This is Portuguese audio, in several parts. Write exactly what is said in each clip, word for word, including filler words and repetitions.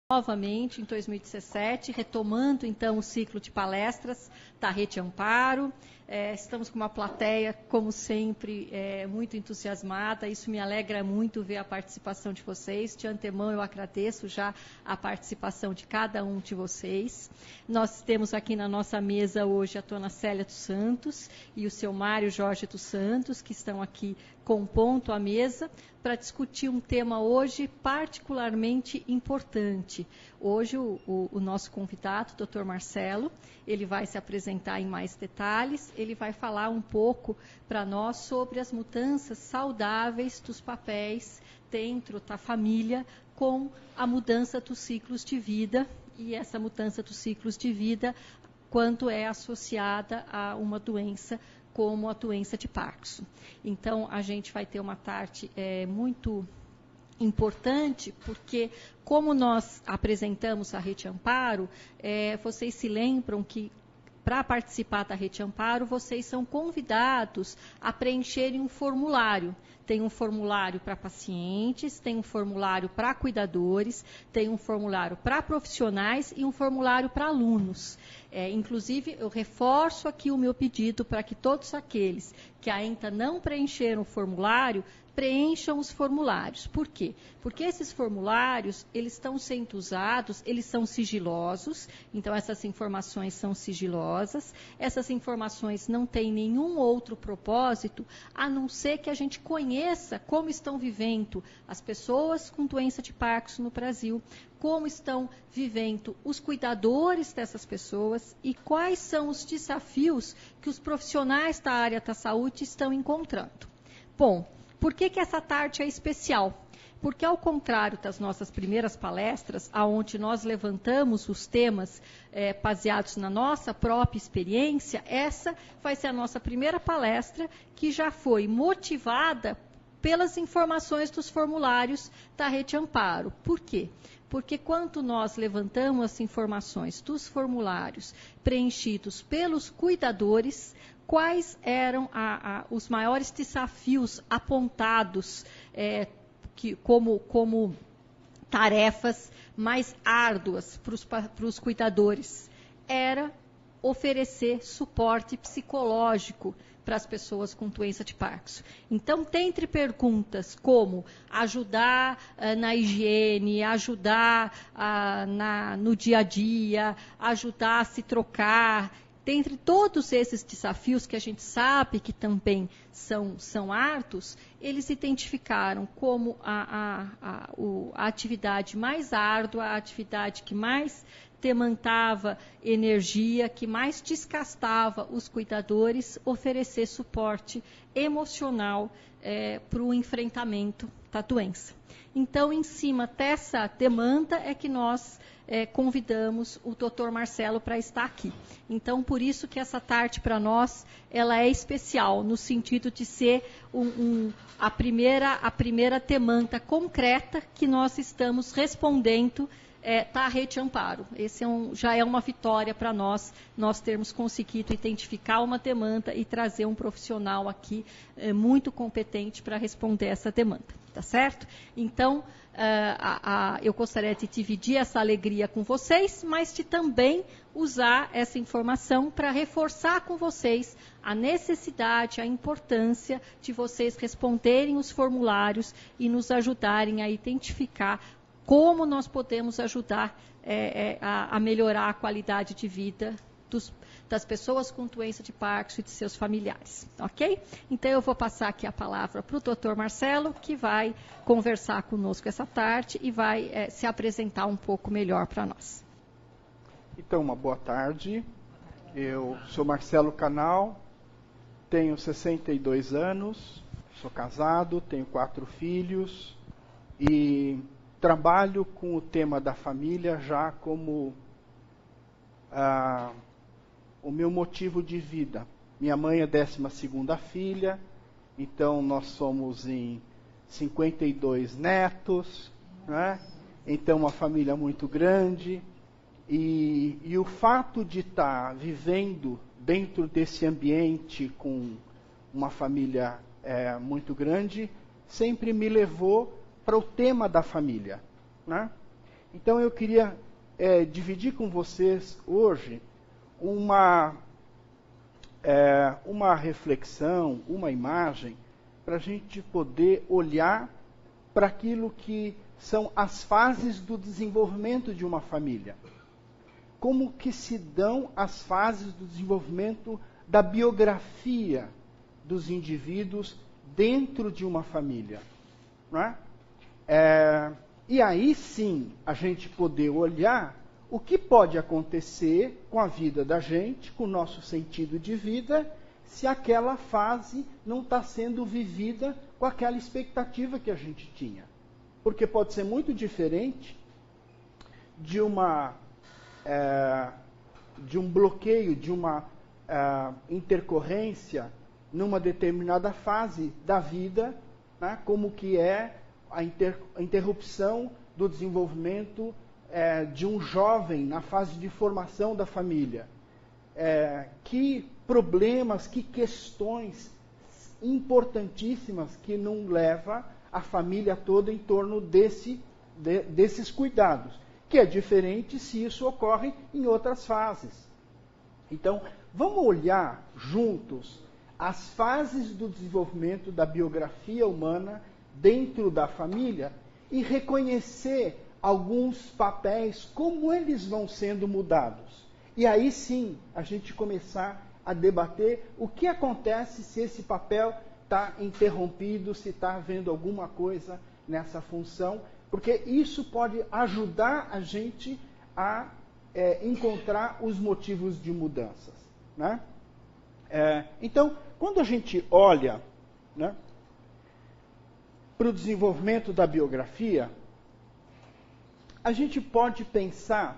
novamente em dois mil e dezessete, retomando então o ciclo de palestras da Rede Amparo. É, estamos com uma plateia, como sempre, é, muito entusiasmada. Isso me alegra muito ver a participação de vocês. De antemão, eu agradeço já a participação de cada um de vocês. Nós temos aqui na nossa mesa hoje a dona Célia dos Santos e o seu Mário Jorge dos Santos, que estão aqui compondo a mesa para discutir um tema hoje particularmente importante. Hoje o, o, o nosso convidado, o doutor Marcelo, ele vai se apresentar em mais detalhes, ele vai falar um pouco para nós sobre as mudanças saudáveis dos papéis dentro da família com a mudança dos ciclos de vida, e essa mudança dos ciclos de vida quando é associada a uma doença como a doença de Parkinson. Então, a gente vai ter uma tarde é, muito importante, porque como nós apresentamos a Rede Amparo, é, vocês se lembram que para participar da Rede Amparo, vocês são convidados a preencherem um formulário. Tem um formulário para pacientes, tem um formulário para cuidadores, tem um formulário para profissionais e um formulário para alunos. É, inclusive, eu reforço aqui o meu pedido para que todos aqueles que ainda não preencheram o formulário, preencham os formulários. Por quê? Porque esses formulários, eles estão sendo usados, eles são sigilosos, então essas informações são sigilosas, essas informações não têm nenhum outro propósito, a não ser que a gente conheça como estão vivendo as pessoas com doença de Parkinson no Brasil, como estão vivendo os cuidadores dessas pessoas e quais são os desafios que os profissionais da área da saúde estão encontrando. Bom, por que que essa tarde é especial? Porque, ao contrário das nossas primeiras palestras, onde nós levantamos os temas é, baseados na nossa própria experiência, essa vai ser a nossa primeira palestra que já foi motivada pelas informações dos formulários da Rede Amparo. Por quê? Porque quando nós levantamos as informações dos formulários preenchidos pelos cuidadores, quais eram a, a, os maiores desafios apontados é, que, como, como tarefas mais árduas para os cuidadores? Era oferecer suporte psicológico para as pessoas com doença de Parkinson. Então, dentre perguntas como ajudar uh, na higiene, ajudar uh, na, no dia a dia, ajudar a se trocar, dentre todos esses desafios que a gente sabe que também são, são árduos, eles identificaram como a, a, a, o, a atividade mais árdua, a atividade que mais demandava energia, que mais desgastava os cuidadores, oferecer suporte emocional é, para o enfrentamento da doença. Então, em cima dessa demanda é que nós é, convidamos o doutor Marcelo para estar aqui. Então, por isso que essa tarde para nós, ela é especial, no sentido de ser um, um, a, primeira, a primeira demanda concreta que nós estamos respondendo É, tá a Rede Amparo. Esse é um, já é uma vitória para nós, nós termos conseguido identificar uma demanda e trazer um profissional aqui é, muito competente para responder essa demanda, tá certo? Então, é, a, a, eu gostaria de dividir essa alegria com vocês, mas de também usar essa informação para reforçar com vocês a necessidade, a importância de vocês responderem os formulários e nos ajudarem a identificar como nós podemos ajudar é, é, a, a melhorar a qualidade de vida dos, das pessoas com doença de Parkinson e de seus familiares, ok? Então, eu vou passar aqui a palavra para o doutor Marcelo, que vai conversar conosco essa tarde e vai é, se apresentar um pouco melhor para nós. Então, uma boa tarde. Eu sou Marcelo Canal, tenho sessenta e dois anos, sou casado, tenho quatro filhos e trabalho com o tema da família já como ah, o meu motivo de vida. Minha mãe é décima segunda filha, então nós somos em cinquenta e dois netos, né? Então uma família muito grande. E, e o fato de estar vivendo dentro desse ambiente com uma família é, muito grande sempre me levou para o tema da família, né? Então eu queria é, dividir com vocês hoje uma, é, uma reflexão, uma imagem, para a gente poder olhar para aquilo que são as fases do desenvolvimento de uma família. Como que se dão as fases do desenvolvimento da biografia dos indivíduos dentro de uma família. Não é? É, e aí sim, a gente poder olhar o que pode acontecer com a vida da gente, com o nosso sentido de vida, se aquela fase não está sendo vivida com aquela expectativa que a gente tinha. Porque pode ser muito diferente de uma é, de um bloqueio, de uma é, intercorrência numa determinada fase da vida, né, como que é a, inter, a interrupção do desenvolvimento é, de um jovem na fase de formação da família. É, que problemas, que questões importantíssimas que não leva a família toda em torno desse, de, desses cuidados, que é diferente se isso ocorre em outras fases. Então, vamos olhar juntos as fases do desenvolvimento da biografia humana dentro da família e reconhecer alguns papéis, como eles vão sendo mudados. E aí sim, a gente começar a debater o que acontece se esse papel está interrompido, se está havendo alguma coisa nessa função, porque isso pode ajudar a gente a é, encontrar os motivos de mudanças. Né? É, então, quando a gente olha, né, para o desenvolvimento da biografia, a gente pode pensar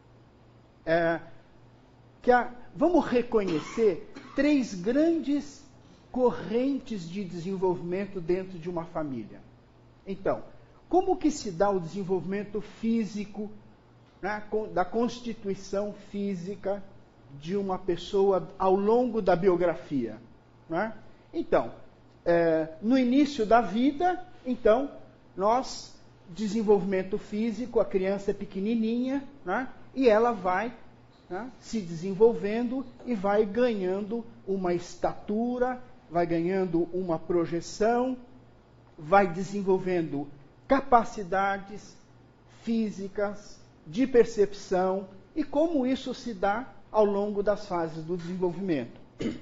é, que a, vamos reconhecer três grandes correntes de desenvolvimento dentro de uma família. Então, como que se dá o desenvolvimento físico, né, da constituição física de uma pessoa ao longo da biografia? Né? Então, é, no início da vida, então, nós, desenvolvimento físico, a criança é pequenininha, né, e ela vai, né, se desenvolvendo e vai ganhando uma estatura, vai ganhando uma projeção, vai desenvolvendo capacidades físicas, de percepção, e como isso se dá ao longo das fases do desenvolvimento.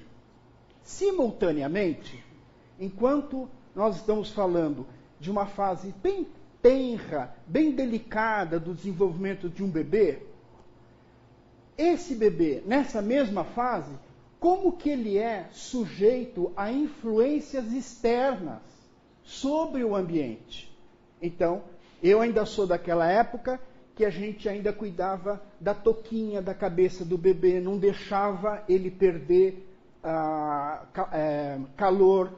Simultaneamente, enquanto nós estamos falando de uma fase bem tenra, bem delicada do desenvolvimento de um bebê, esse bebê, nessa mesma fase, como que ele é sujeito a influências externas sobre o ambiente? Então, eu ainda sou daquela época que a gente ainda cuidava da touquinha da cabeça do bebê, não deixava ele perder ah, é, calor.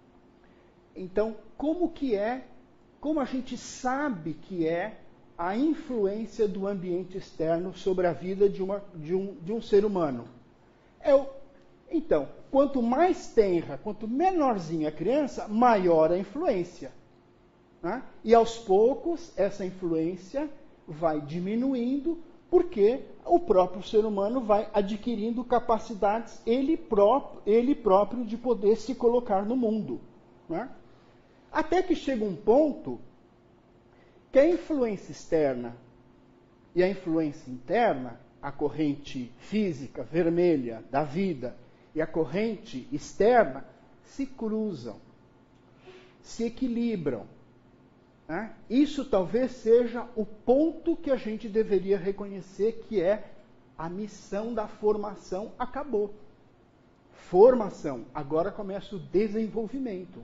Então, como que é, como a gente sabe que é a influência do ambiente externo sobre a vida de, uma, de, um, de um ser humano? É o, então, quanto mais tenra, quanto menorzinha a criança, maior a influência. Né? E aos poucos, essa influência vai diminuindo, porque o próprio ser humano vai adquirindo capacidades, ele próprio, ele próprio de poder se colocar no mundo. Né? Até que chega um ponto que a influência externa e a influência interna, a corrente física vermelha da vida e a corrente externa, se cruzam, se equilibram. Né? Isso talvez seja o ponto que a gente deveria reconhecer, que é a missão da formação acabou. Formação, agora começa o desenvolvimento.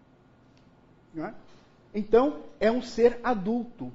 Né? Então, é um ser adulto.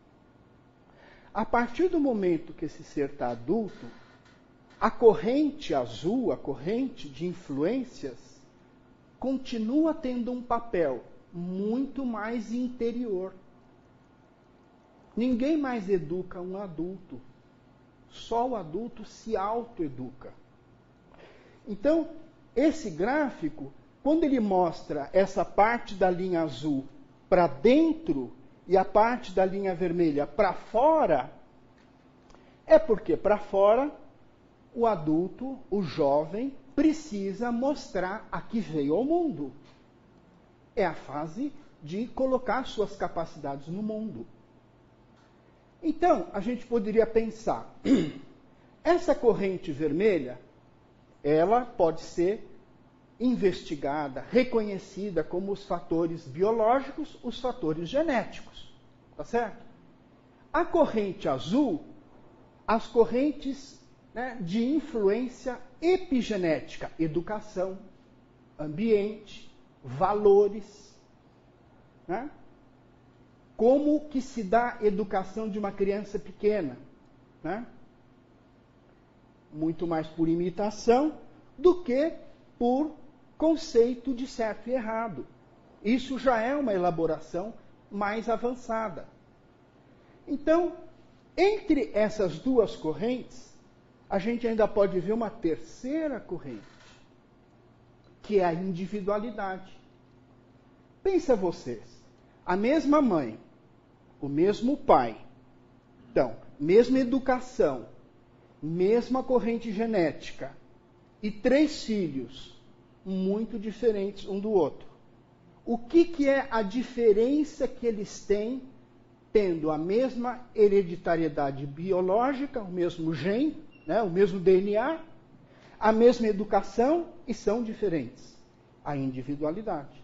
A partir do momento que esse ser está adulto, a corrente azul, a corrente de influências, continua tendo um papel muito mais interior. Ninguém mais educa um adulto. Só o adulto se autoeduca. Então, esse gráfico, quando ele mostra essa parte da linha azul para dentro e a parte da linha vermelha para fora, é porque para fora o adulto, o jovem, precisa mostrar a que veio ao mundo. É a fase de colocar suas capacidades no mundo. Então, a gente poderia pensar, essa corrente vermelha, ela pode ser investigada, reconhecida como os fatores biológicos, os fatores genéticos. Tá certo? A corrente azul, as correntes, né, de influência epigenética, educação, ambiente, valores, né? Como que se dá a educação de uma criança pequena, né? Muito mais por imitação do que por conceito de certo e errado. Isso já é uma elaboração mais avançada. Então, entre essas duas correntes, a gente ainda pode ver uma terceira corrente, que é a individualidade. Pensa vocês, a mesma mãe, o mesmo pai, então, mesma educação, mesma corrente genética, e três filhos muito diferentes um do outro. O que, que é a diferença que eles têm, tendo a mesma hereditariedade biológica, o mesmo gene, né, o mesmo D N A, a mesma educação, e são diferentes? A individualidade.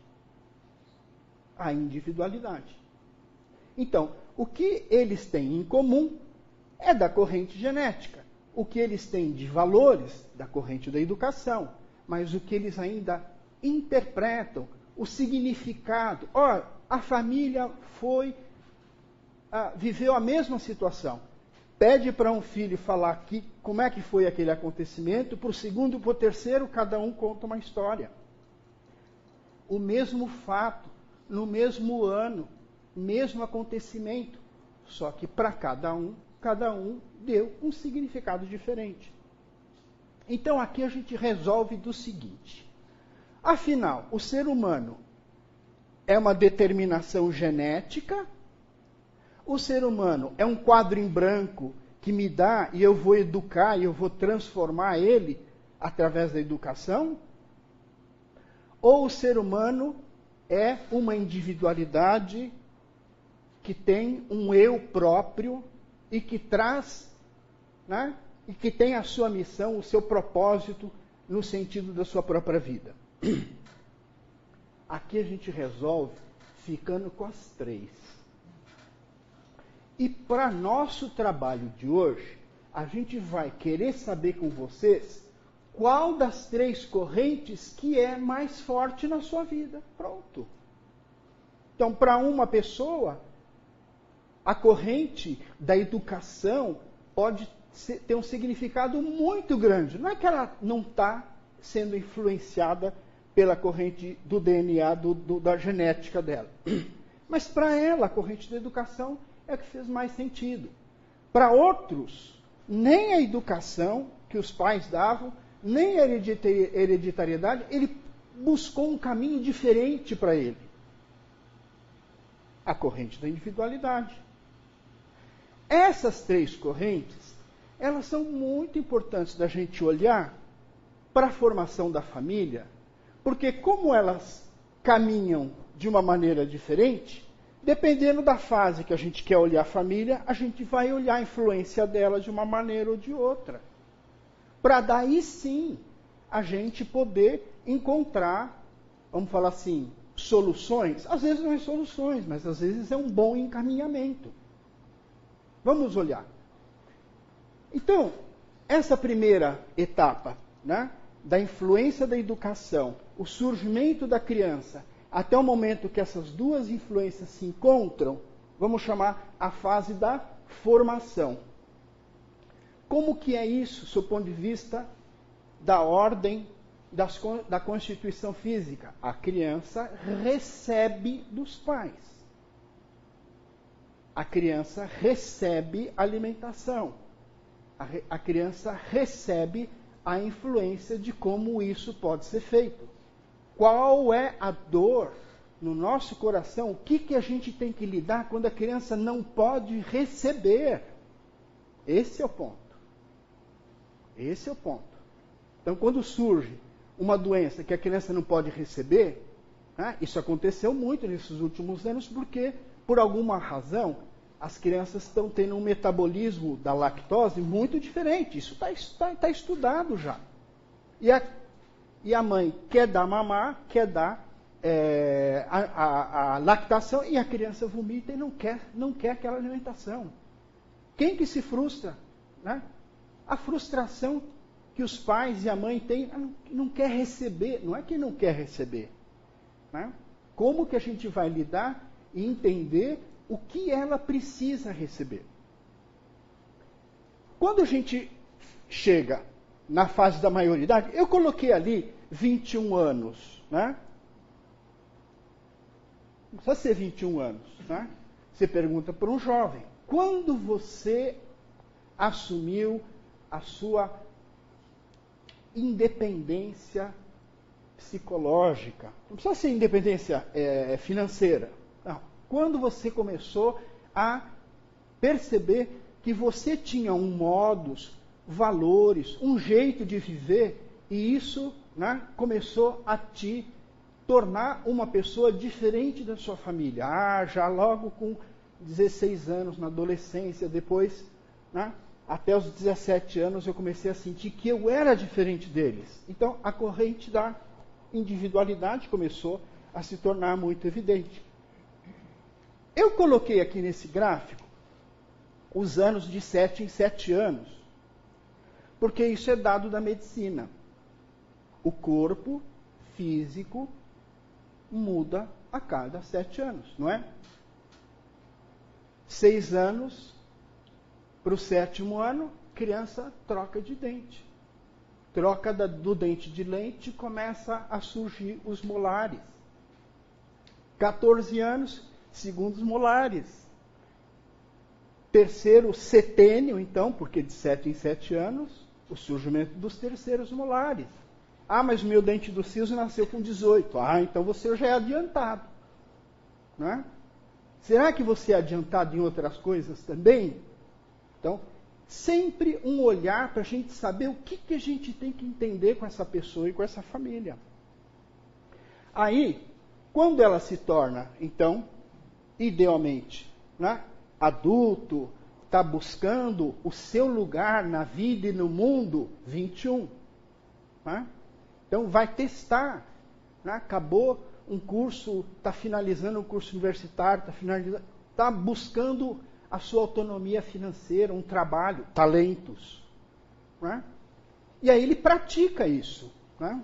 A individualidade. Então, o que eles têm em comum é da corrente genética. O que eles têm de valores, da corrente da educação. Mas o que eles ainda interpretam, o significado. Ó, a família foi, ah, viveu a mesma situação. Pede para um filho falar aqui como é que foi aquele acontecimento, para o segundo e para o terceiro, cada um conta uma história. O mesmo fato, no mesmo ano, mesmo acontecimento, só que para cada um, cada um deu um significado diferente. Então aqui a gente resolve do seguinte: afinal, o ser humano é uma determinação genética? O ser humano é um quadro em branco que me dá e eu vou educar e eu vou transformar ele através da educação? Ou o ser humano é uma individualidade que tem um eu próprio e que traz, né, e que tem a sua missão, o seu propósito no sentido da sua própria vida? Aqui a gente resolve ficando com as três. E para nosso trabalho de hoje, a gente vai querer saber com vocês qual das três correntes que é mais forte na sua vida. Pronto. Então, para uma pessoa, a corrente da educação pode ser, ter um significado muito grande. Não é que ela não está sendo influenciada pela corrente do D N A, do, do, da genética dela. Mas para ela, a corrente da educação é o que fez mais sentido. Para outros, nem a educação que os pais davam, nem a hereditariedade, ele buscou um caminho diferente para ele. A corrente da individualidade. Essas três correntes, elas são muito importantes da gente olhar para a formação da família, porque como elas caminham de uma maneira diferente, dependendo da fase que a gente quer olhar a família, a gente vai olhar a influência dela de uma maneira ou de outra. Para daí sim a gente poder encontrar, vamos falar assim, soluções. Às vezes não é soluções, mas às vezes é um bom encaminhamento. Vamos olhar. Então, essa primeira etapa, né, da influência da educação, o surgimento da criança, até o momento que essas duas influências se encontram, vamos chamar a fase da formação. Como que é isso, do ponto de vista da ordem das, da constituição física? A criança recebe dos pais. A criança recebe alimentação. A, a criança recebe a influência de como isso pode ser feito. Qual é a dor, no nosso coração o que, que a gente tem que lidar quando a criança não pode receber. Esse é o ponto. Esse é o ponto. Então, quando surge uma doença que a criança não pode receber, né, isso aconteceu muito nesses últimos anos, porque, por alguma razão, as crianças estão tendo um metabolismo da lactose muito diferente. Isso está tá, tá estudado já. E a, e a mãe quer dar mamar, quer dar é, a, a, a lactação, e a criança vomita e não quer, não quer aquela alimentação. Quem que se frustra? Né? A frustração que os pais e a mãe têm, não quer receber, não é que não quer receber. Né? Como que a gente vai lidar e entender o que ela precisa receber? Quando a gente chega na fase da maioridade, eu coloquei ali vinte e um anos, né? Não precisa ser vinte e um anos, né? Você pergunta para um jovem, quando você assumiu a sua independência psicológica? Não precisa ser independência é, financeira. Não. Quando você começou a perceber que você tinha um modus, valores, um jeito de viver, e isso, né, começou a te tornar uma pessoa diferente da sua família. Ah, já logo com dezesseis anos, na adolescência, depois, né, até os dezessete anos, eu comecei a sentir que eu era diferente deles. Então, a corrente da individualidade começou a se tornar muito evidente. Eu coloquei aqui nesse gráfico os anos de sete em sete anos, porque isso é dado da medicina. O corpo físico muda a cada sete anos, não é? Seis anos, para o sétimo ano, criança troca de dente. Troca da, do dente de leite, começa a surgir os molares. quatorze anos, segundos molares. Terceiro setênio, então, porque de sete em sete anos, o surgimento dos terceiros molares. Ah, mas o meu dente do siso nasceu com dezoito. Ah, então você já é adiantado. Não é? Será que você é adiantado em outras coisas também? Então, sempre um olhar para a gente saber o que, que a gente tem que entender com essa pessoa e com essa família. Aí, quando ela se torna, então, idealmente, né, adulto, está buscando o seu lugar na vida e no mundo, vinte e um. Né? Então, vai testar. Né? Acabou um curso, está finalizando um curso universitário, está finalizando, está buscando a sua autonomia financeira, um trabalho, talentos. Né? E aí ele pratica isso. Né?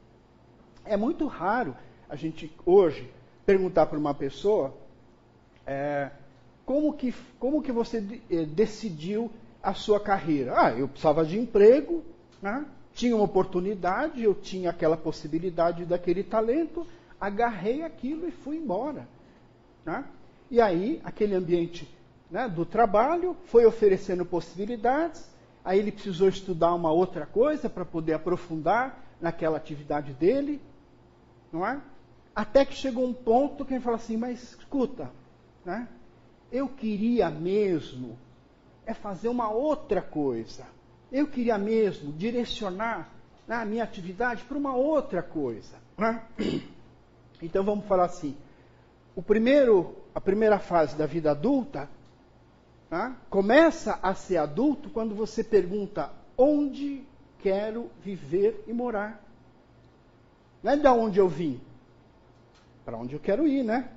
É muito raro a gente, hoje, perguntar para uma pessoa é, como, que, como que você de, decidiu a sua carreira. Ah, eu precisava de emprego, né? Tinha uma oportunidade, eu tinha aquela possibilidade daquele talento, agarrei aquilo e fui embora. Né? E aí, aquele ambiente, né, do trabalho foi oferecendo possibilidades, aí ele precisou estudar uma outra coisa para poder aprofundar naquela atividade dele, não é? Até que chegou um ponto que ele fala assim, mas escuta, né, eu queria mesmo é fazer uma outra coisa, eu queria mesmo direcionar, né, a minha atividade para uma outra coisa. Né? Então vamos falar assim, o primeiro, a primeira fase da vida adulta, né, começa a ser adulto quando você pergunta onde quero viver e morar. Não é de onde eu vim, para onde eu quero ir, né?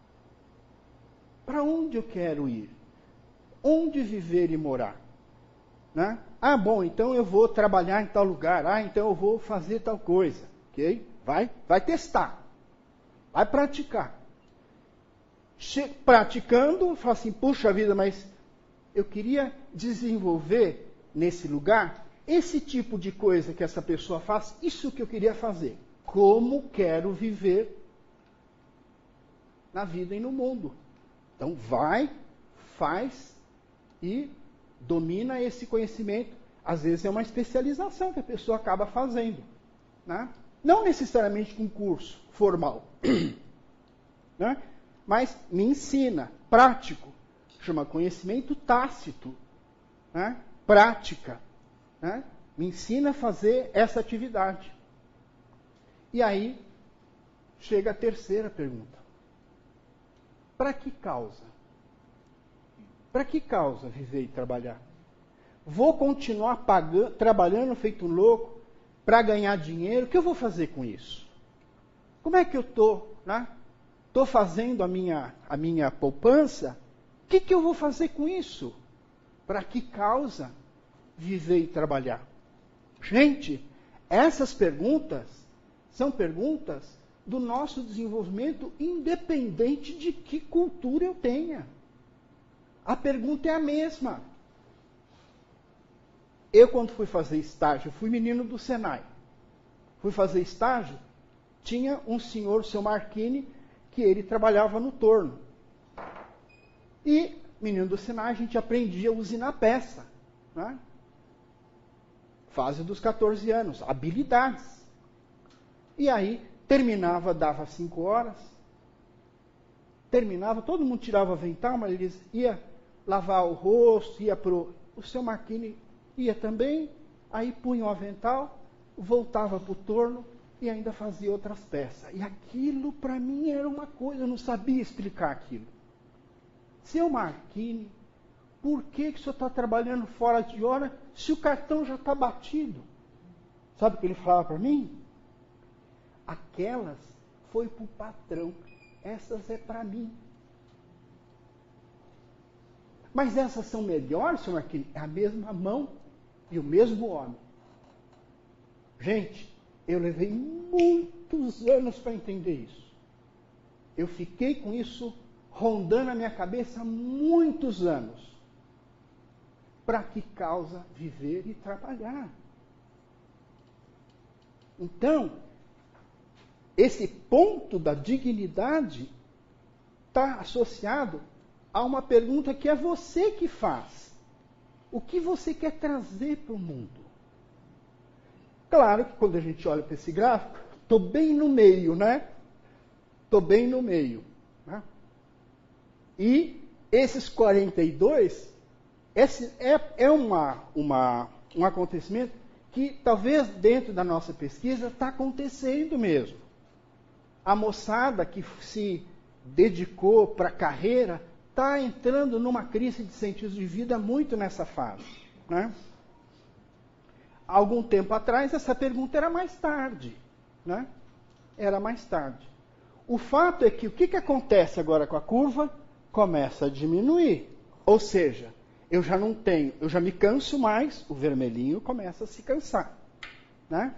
Para onde eu quero ir? Onde viver e morar? Né? Ah, bom, então eu vou trabalhar em tal lugar. Ah, então eu vou fazer tal coisa. Ok? Vai, vai testar. Vai praticar. Che- praticando, fala assim, puxa vida, mas eu queria desenvolver nesse lugar esse tipo de coisa que essa pessoa faz, isso que eu queria fazer. Como quero viver na vida e no mundo. Então vai, faz e domina esse conhecimento. Às vezes é uma especialização que a pessoa acaba fazendo. Né? Não necessariamente com curso formal. né? Mas me ensina, prático, chama conhecimento tácito, né? Prática, né? Me ensina a fazer essa atividade. E aí, chega a terceira pergunta. Para que causa? Para que causa viver e trabalhar? Vou continuar pagando, trabalhando feito um louco para ganhar dinheiro? O que eu vou fazer com isso? Como é que eu estou, né? Estou fazendo a minha, a minha poupança? O que, que eu vou fazer com isso? Para que causa viver e trabalhar? Gente, essas perguntas são perguntas do nosso desenvolvimento, independente de que cultura eu tenha. A pergunta é a mesma. Eu, quando fui fazer estágio, fui menino do Senai. Fui fazer estágio, tinha um senhor, o seu Marchini, que ele trabalhava no torno. E, menino do Senai, a gente aprendia a usinar peça, né? Fase dos quatorze anos, habilidades. E aí, terminava, dava cinco horas, terminava, todo mundo tirava avental, mas eles ia lavar o rosto, ia pro... O seu Marchini ia também, aí punha o avental, voltava para o torno e ainda fazia outras peças. E aquilo, para mim, era uma coisa, eu não sabia explicar aquilo. Seu Marchini, por que, que o senhor está trabalhando fora de hora se o cartão já está batido? Sabe o que ele falava para mim? Aquelas foi para o patrão, essas é para mim. Mas essas são melhores, senhor Marchini? É a mesma mão e o mesmo homem. Gente, eu levei muitos anos para entender isso. Eu fiquei com isso rondando a minha cabeça há muitos anos. Para que causa viver e trabalhar? Então, esse ponto da dignidade está associado a uma pergunta que é você que faz. O que você quer trazer para o mundo? Claro que quando a gente olha para esse gráfico, estou bem no meio, né? Estou bem no meio. Né? E esses quarenta e dois, esse é, é uma, uma, um acontecimento que talvez dentro da nossa pesquisa está acontecendo mesmo. A moçada que se dedicou para a carreira está entrando numa crise de sentido de vida muito nessa fase. Né? Há algum tempo atrás, essa pergunta era mais tarde. Né? Era mais tarde. O fato é que o que, que acontece agora com a curva? Começa a diminuir. Ou seja, eu já não tenho, eu já me canso mais, o vermelhinho começa a se cansar. Né?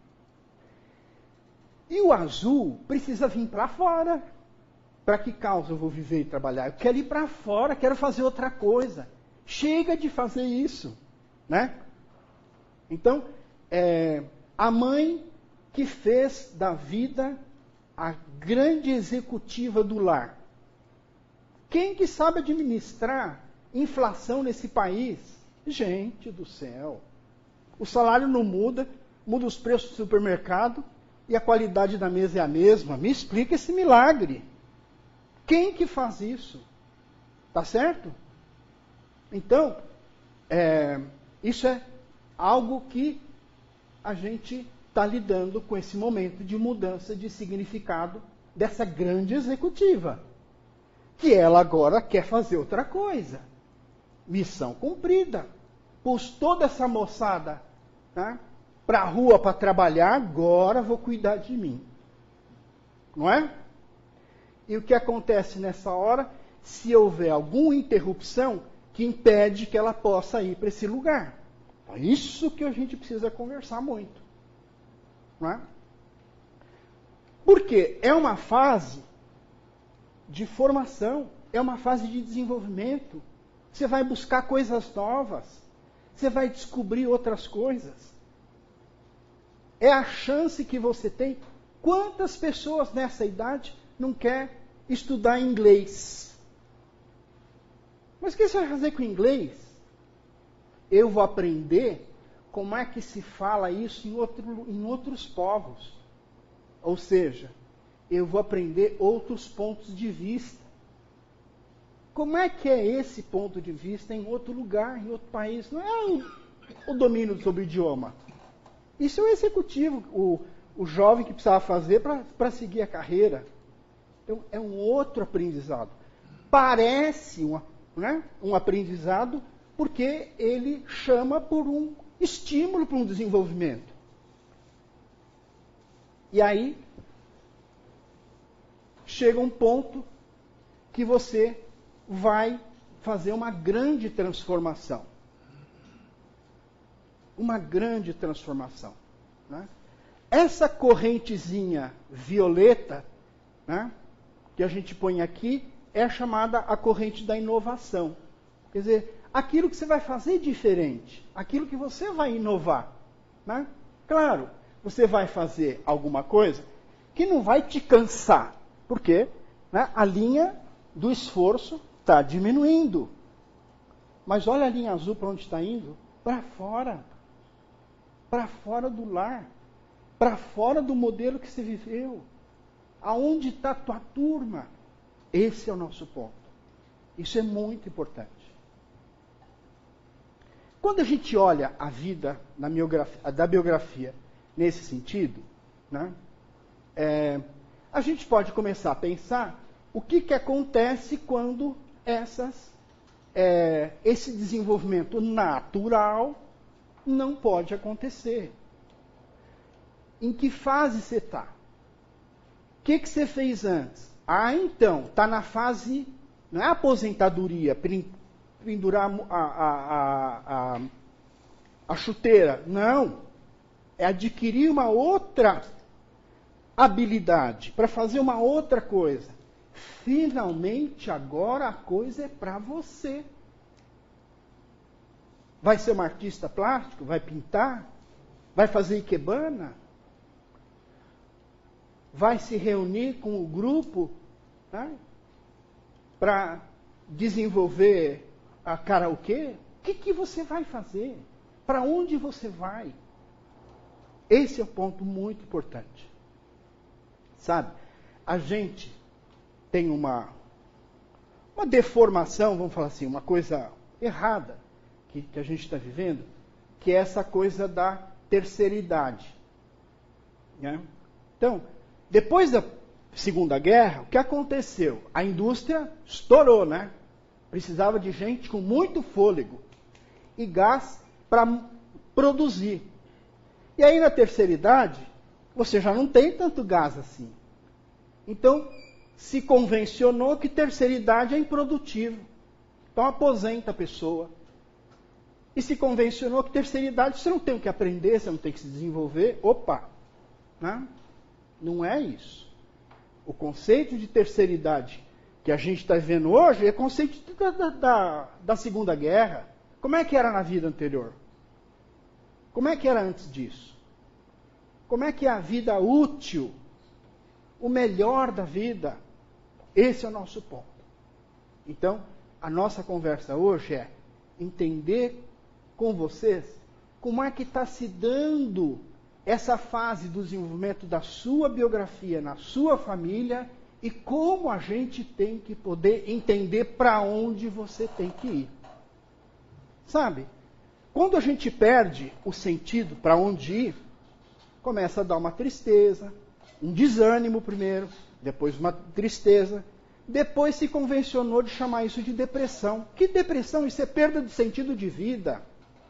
E o azul precisa vir para fora. Para que causa eu vou viver e trabalhar? Eu quero ir para fora, quero fazer outra coisa. Chega de fazer isso. Né? Então, é, a mãe que fez da vida a grande executiva do lar. Quem que sabe administrar inflação nesse país? Gente do céu. O salário não muda, muda os preços do supermercado e a qualidade da mesa é a mesma. Me explica esse milagre. Quem que faz isso? Tá certo? Então, é, isso é algo que a gente está lidando com esse momento de mudança de significado dessa grande executiva. Que ela agora quer fazer outra coisa. Missão cumprida. Pôs toda essa moçada, né, para a rua para trabalhar, agora vou cuidar de mim. Não é? E o que acontece nessa hora? Se houver alguma interrupção que impede que ela possa ir para esse lugar. É isso que a gente precisa conversar muito. Não é? Porque é uma fase de formação, é uma fase de desenvolvimento. Você vai buscar coisas novas, você vai descobrir outras coisas. É a chance que você tem. Quantas pessoas nessa idade não quer estudar inglês? Mas o que você vai fazer com inglês? Eu vou aprender como é que se fala isso em, outro, em outros povos. Ou seja, eu vou aprender outros pontos de vista. Como é que é esse ponto de vista em outro lugar, em outro país? Não é o, o domínio sobre o idioma. Isso é o executivo, o, o jovem que precisava fazer para seguir a carreira. Então, é um outro aprendizado. Parece um, né, um aprendizado porque ele chama por um estímulo para um desenvolvimento. E aí, chega um ponto que você vai fazer uma grande transformação. Uma grande transformação. Né? Essa correntezinha violeta, né, que a gente põe aqui, é chamada a corrente da inovação. Quer dizer, aquilo que você vai fazer diferente, aquilo que você vai inovar. Né? Claro, você vai fazer alguma coisa que não vai te cansar, porque, né, a linha do esforço está diminuindo. Mas olha a linha azul para onde está indo? Para fora. Para fora do lar. Para fora do modelo que você viveu. Aonde está a tua turma? Esse é o nosso ponto. Isso é muito importante. Quando a gente olha a vida na biografia, da biografia nesse sentido, né, é, a gente pode começar a pensar o que, que acontece quando essas, é, esse desenvolvimento natural não pode acontecer. Em que fase você está? O que, que você fez antes? Ah, então, está na fase, não é aposentadoria, pendurar a, a, a, a, a chuteira. Não. É adquirir uma outra habilidade para fazer uma outra coisa. Finalmente, agora a coisa é para você. Vai ser um artista plástico? Vai pintar? Vai fazer ikebana? Vai se reunir com o grupo, né, para desenvolver a karaokê? O que, que você vai fazer? Para onde você vai? Esse é um ponto muito importante. Sabe, a gente tem uma, uma deformação, vamos falar assim, uma coisa errada que, que a gente está vivendo, que é essa coisa da terceira idade. Né? Então, depois da Segunda Guerra, o que aconteceu? A indústria estourou, né? Precisava de gente com muito fôlego e gás para produzir. E aí, na terceira idade, você já não tem tanto gás assim. Então, se convencionou que terceira idade é improdutivo. Então, aposenta a pessoa. E se convencionou que terceira idade você não tem o que aprender, você não tem que se desenvolver. Opa! Né? Não é isso. O conceito de terceira idade que a gente está vivendo hoje é conceito da, da, da, da Segunda Guerra. Como é que era na vida anterior? Como é que era antes disso? Como é que é a vida útil? O melhor da vida? Esse é o nosso ponto. Então, a nossa conversa hoje é entender com vocês como é que está se dando essa fase do desenvolvimento da sua biografia na sua família e como a gente tem que poder entender para onde você tem que ir. Sabe? Quando a gente perde o sentido para onde ir, começa a dar uma tristeza, um desânimo primeiro, depois uma tristeza, depois se convencionou de chamar isso de depressão. Que depressão? Isso é perda de sentido de vida.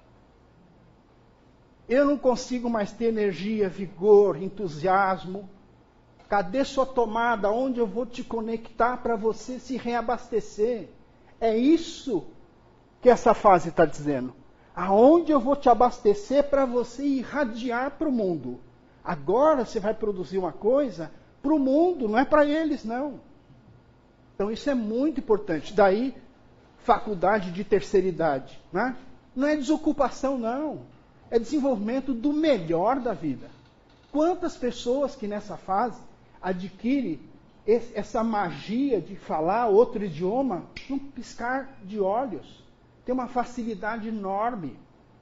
Eu não consigo mais ter energia, vigor, entusiasmo. Cadê sua tomada? Onde eu vou te conectar para você se reabastecer? É isso que essa fase está dizendo. Aonde eu vou te abastecer para você irradiar para o mundo? Agora você vai produzir uma coisa para o mundo, não é para eles, não. Então isso é muito importante. Daí, faculdade de terceira idade. Né? Não é desocupação, não. É desenvolvimento do melhor da vida. Quantas pessoas que nessa fase adquirem esse, essa magia de falar outro idioma num piscar de olhos? Tem uma facilidade enorme.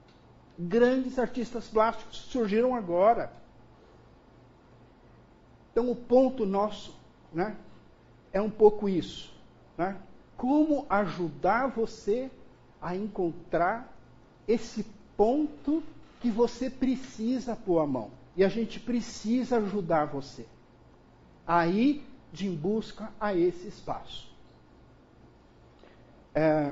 Grandes artistas plásticos surgiram agora. Então, o ponto nosso, né, é um pouco isso. Né? Como ajudar você a encontrar esse ponto que você precisa pôr a mão. E a gente precisa ajudar você a ir de em busca a esse espaço. É...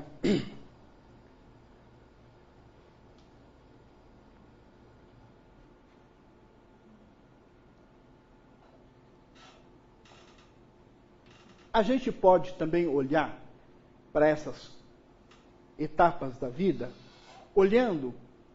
A gente pode também olhar para essas etapas da vida, olhando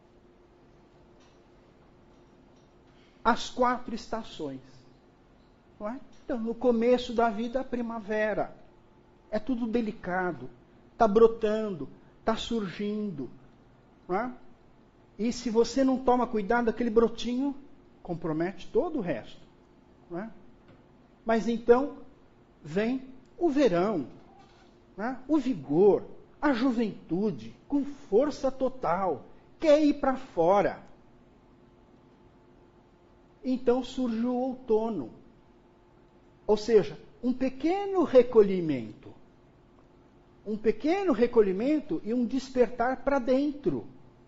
as quatro estações. Não é? Então, no começo da vida, a primavera. É tudo delicado. Está brotando, está surgindo. Não é? E se você não toma cuidado, aquele brotinho compromete todo o resto. Não é? Mas então, vem o verão, né? O vigor, a juventude, com força total, quer ir para fora. Então surge o outono. Ou seja, um pequeno recolhimento. Um pequeno recolhimento e um despertar para dentro.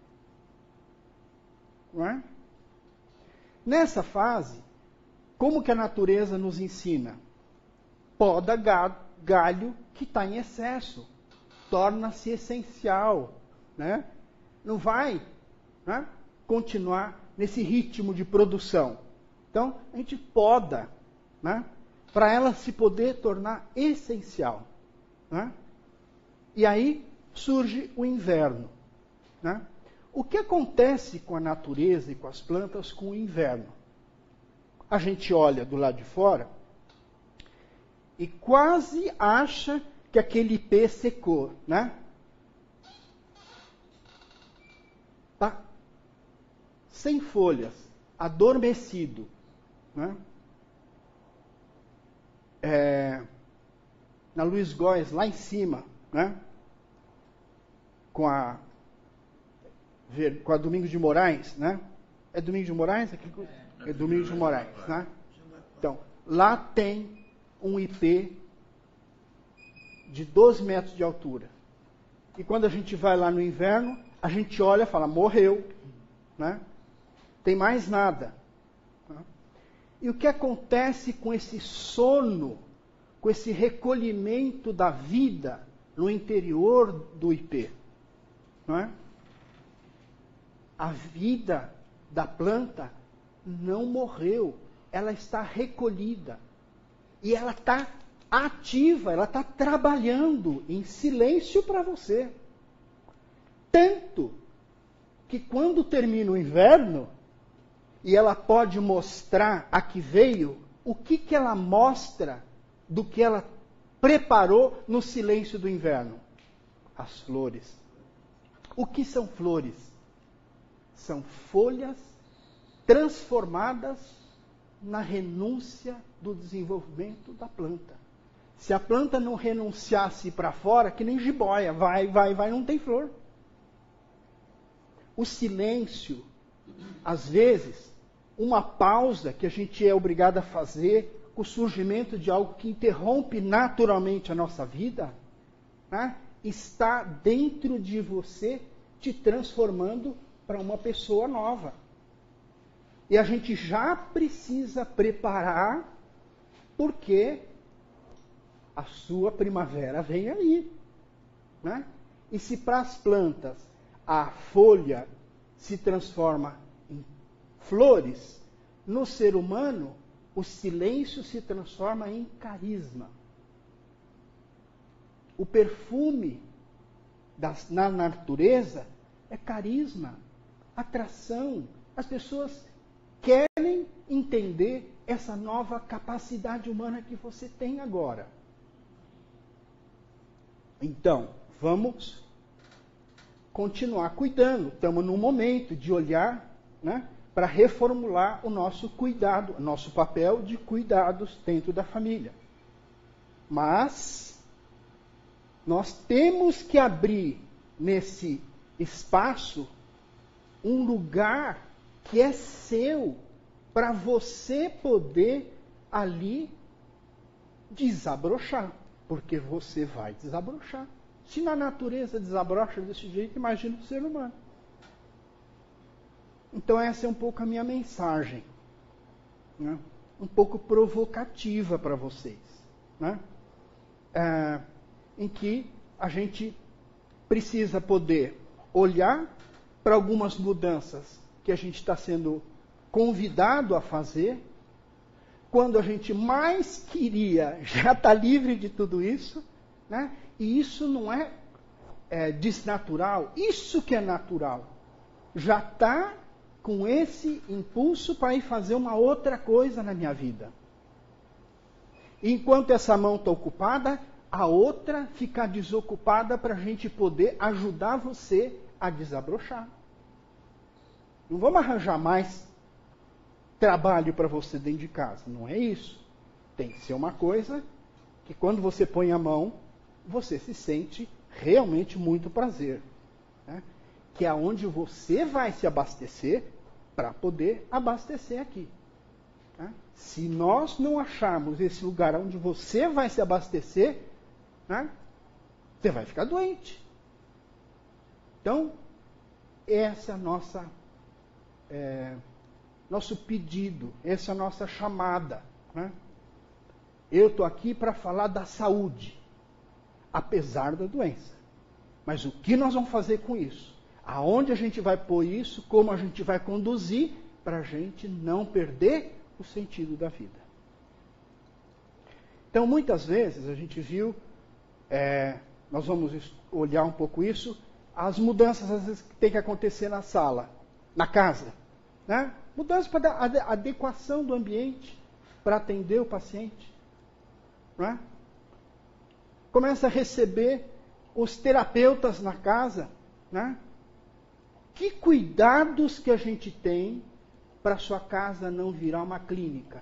Não é? Nessa fase, como que a natureza nos ensina? Poda galho que está em excesso. Torna-se essencial. Né? Não vai, né, continuar nesse ritmo de produção. Então, a gente poda, né, para ela se poder tornar essencial. Né? E aí surge o inverno. Né? O que acontece com a natureza e com as plantas com o inverno? A gente olha do lado de fora e quase acha que aquele ipê secou, né? Tá sem folhas, adormecido, né? É, na Luiz Góes, lá em cima, né? Com a com a Domingos de Moraes, né? É Domingos de Moraes? É Domingos de Moraes, né? Então, lá tem um ipê de doze metros de altura. E quando a gente vai lá no inverno, a gente olha e fala, morreu. Né? Tem mais nada. Né? E o que acontece com esse sono, com esse recolhimento da vida no interior do ipê? Não é? A vida da planta não morreu. Ela está recolhida. E ela está ativa, ela está trabalhando em silêncio para você. Tanto que quando termina o inverno, e ela pode mostrar a que veio, o que, que ela mostra do que ela preparou no silêncio do inverno? As flores. O que são flores? São folhas transformadas na renúncia do desenvolvimento da planta. Se a planta não renunciasse para fora, que nem jiboia, vai, vai, vai, não tem flor. O silêncio, às vezes, uma pausa que a gente é obrigado a fazer com o surgimento de algo que interrompe naturalmente a nossa vida, né, está dentro de você, te transformando para uma pessoa nova. E a gente já precisa preparar, porque a sua primavera vem aí. Né? E se para as plantas a folha se transforma em flores, no ser humano o silêncio se transforma em carisma. O perfume das, na natureza é carisma, atração. As pessoas querem entender essa nova capacidade humana que você tem agora. Então, vamos continuar cuidando. Estamos num momento de olhar, né, para reformular o nosso cuidado, o nosso papel de cuidados dentro da família. Mas nós temos que abrir nesse espaço um lugar que é seu, para você poder ali desabrochar, porque você vai desabrochar. Se na natureza desabrocha desse jeito, imagina o ser humano. Então essa é um pouco a minha mensagem, né? Um pouco provocativa para vocês, né? É, em que a gente precisa poder olhar para algumas mudanças que a gente está sendo convidado a fazer. Quando a gente mais queria, já está livre de tudo isso, né? E isso não é, é desnatural, isso que é natural. Já está com esse impulso para ir fazer uma outra coisa na minha vida. Enquanto essa mão está ocupada, a outra fica desocupada para a gente poder ajudar você a desabrochar. Não vamos arranjar mais trabalho para você dentro de casa. Não é isso. Tem que ser uma coisa que quando você põe a mão, você se sente realmente muito prazer, né? Que é onde você vai se abastecer para poder abastecer aqui, né? Se nós não acharmos esse lugar onde você vai se abastecer, né, você vai ficar doente. Então, essa é a nossa, é, nosso pedido, essa é a nossa chamada, né? Eu estou aqui para falar da saúde, apesar da doença. Mas o que nós vamos fazer com isso? Aonde a gente vai pôr isso? Como a gente vai conduzir para a gente não perder o sentido da vida? Então, muitas vezes, a gente viu, é, nós vamos olhar um pouco isso, as mudanças às vezes que tem que acontecer na sala, na casa, né? Mudanças para a adequação do ambiente, para atender o paciente, né? Começa a receber os terapeutas na casa, né? Que cuidados que a gente tem para a sua casa não virar uma clínica,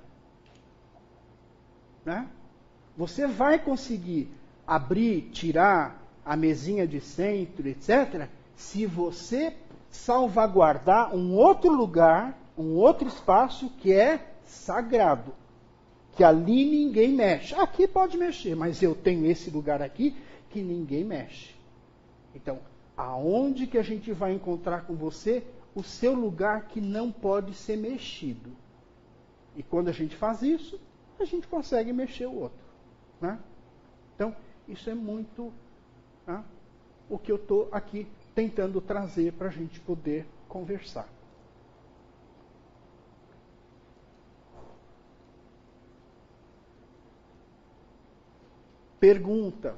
né? Você vai conseguir abrir, tirar a mesinha de centro, etcétera, se você salvaguardar um outro lugar, um outro espaço que é sagrado, que ali ninguém mexe. Aqui pode mexer, mas eu tenho esse lugar aqui que ninguém mexe. Então, aonde que a gente vai encontrar com você o seu lugar que não pode ser mexido? E quando a gente faz isso, a gente consegue mexer o outro, né? Então, isso é muito, né, o que eu estou aqui tentando trazer para a gente poder conversar. Perguntas.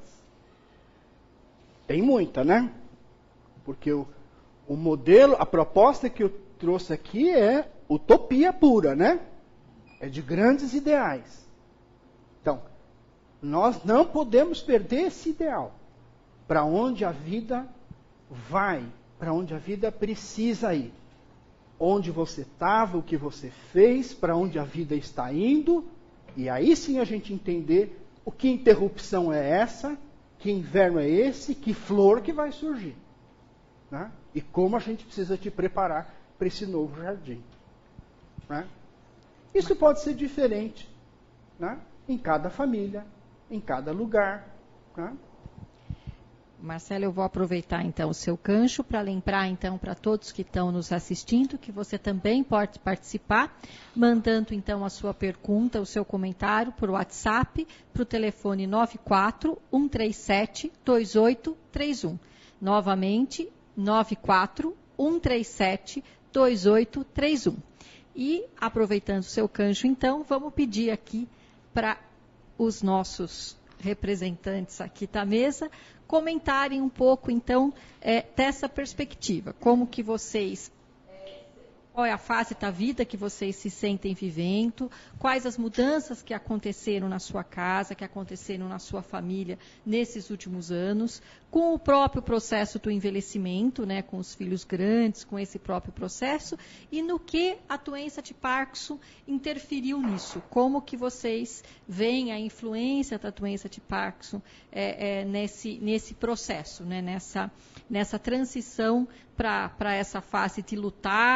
Tem muita, né? Porque o, o modelo, a proposta que eu trouxe aqui é utopia pura, né? É de grandes ideais. Então, nós não podemos perder esse ideal. Para onde a vida vai, para onde a vida precisa ir. Onde você estava, o que você fez, para onde a vida está indo. E aí sim a gente entender o que interrupção é essa, que inverno é esse, que flor que vai surgir, né? E como a gente precisa te preparar para esse novo jardim, né? Isso pode ser diferente, né, em cada família, em cada lugar, né? Marcelo, eu vou aproveitar então o seu gancho para lembrar então para todos que estão nos assistindo que você também pode participar, mandando então a sua pergunta, o seu comentário por WhatsApp, para o telefone nove quatro um três sete dois oito três um. Novamente, nove quatro um três sete dois oito três um. E, aproveitando o seu gancho então, vamos pedir aqui para os nossos representantes aqui da mesa comentarem um pouco, então, é, dessa perspectiva. Como que vocês, qual é a fase da vida que vocês se sentem vivendo, quais as mudanças que aconteceram na sua casa, que aconteceram na sua família nesses últimos anos, com o próprio processo do envelhecimento, né, com os filhos grandes, com esse próprio processo, e no que a doença de Parkinson interferiu nisso. Como que vocês veem a influência da doença de Parkinson é, é, nesse, nesse processo, né, nessa, nessa transição para essa fase de lutar, de lutar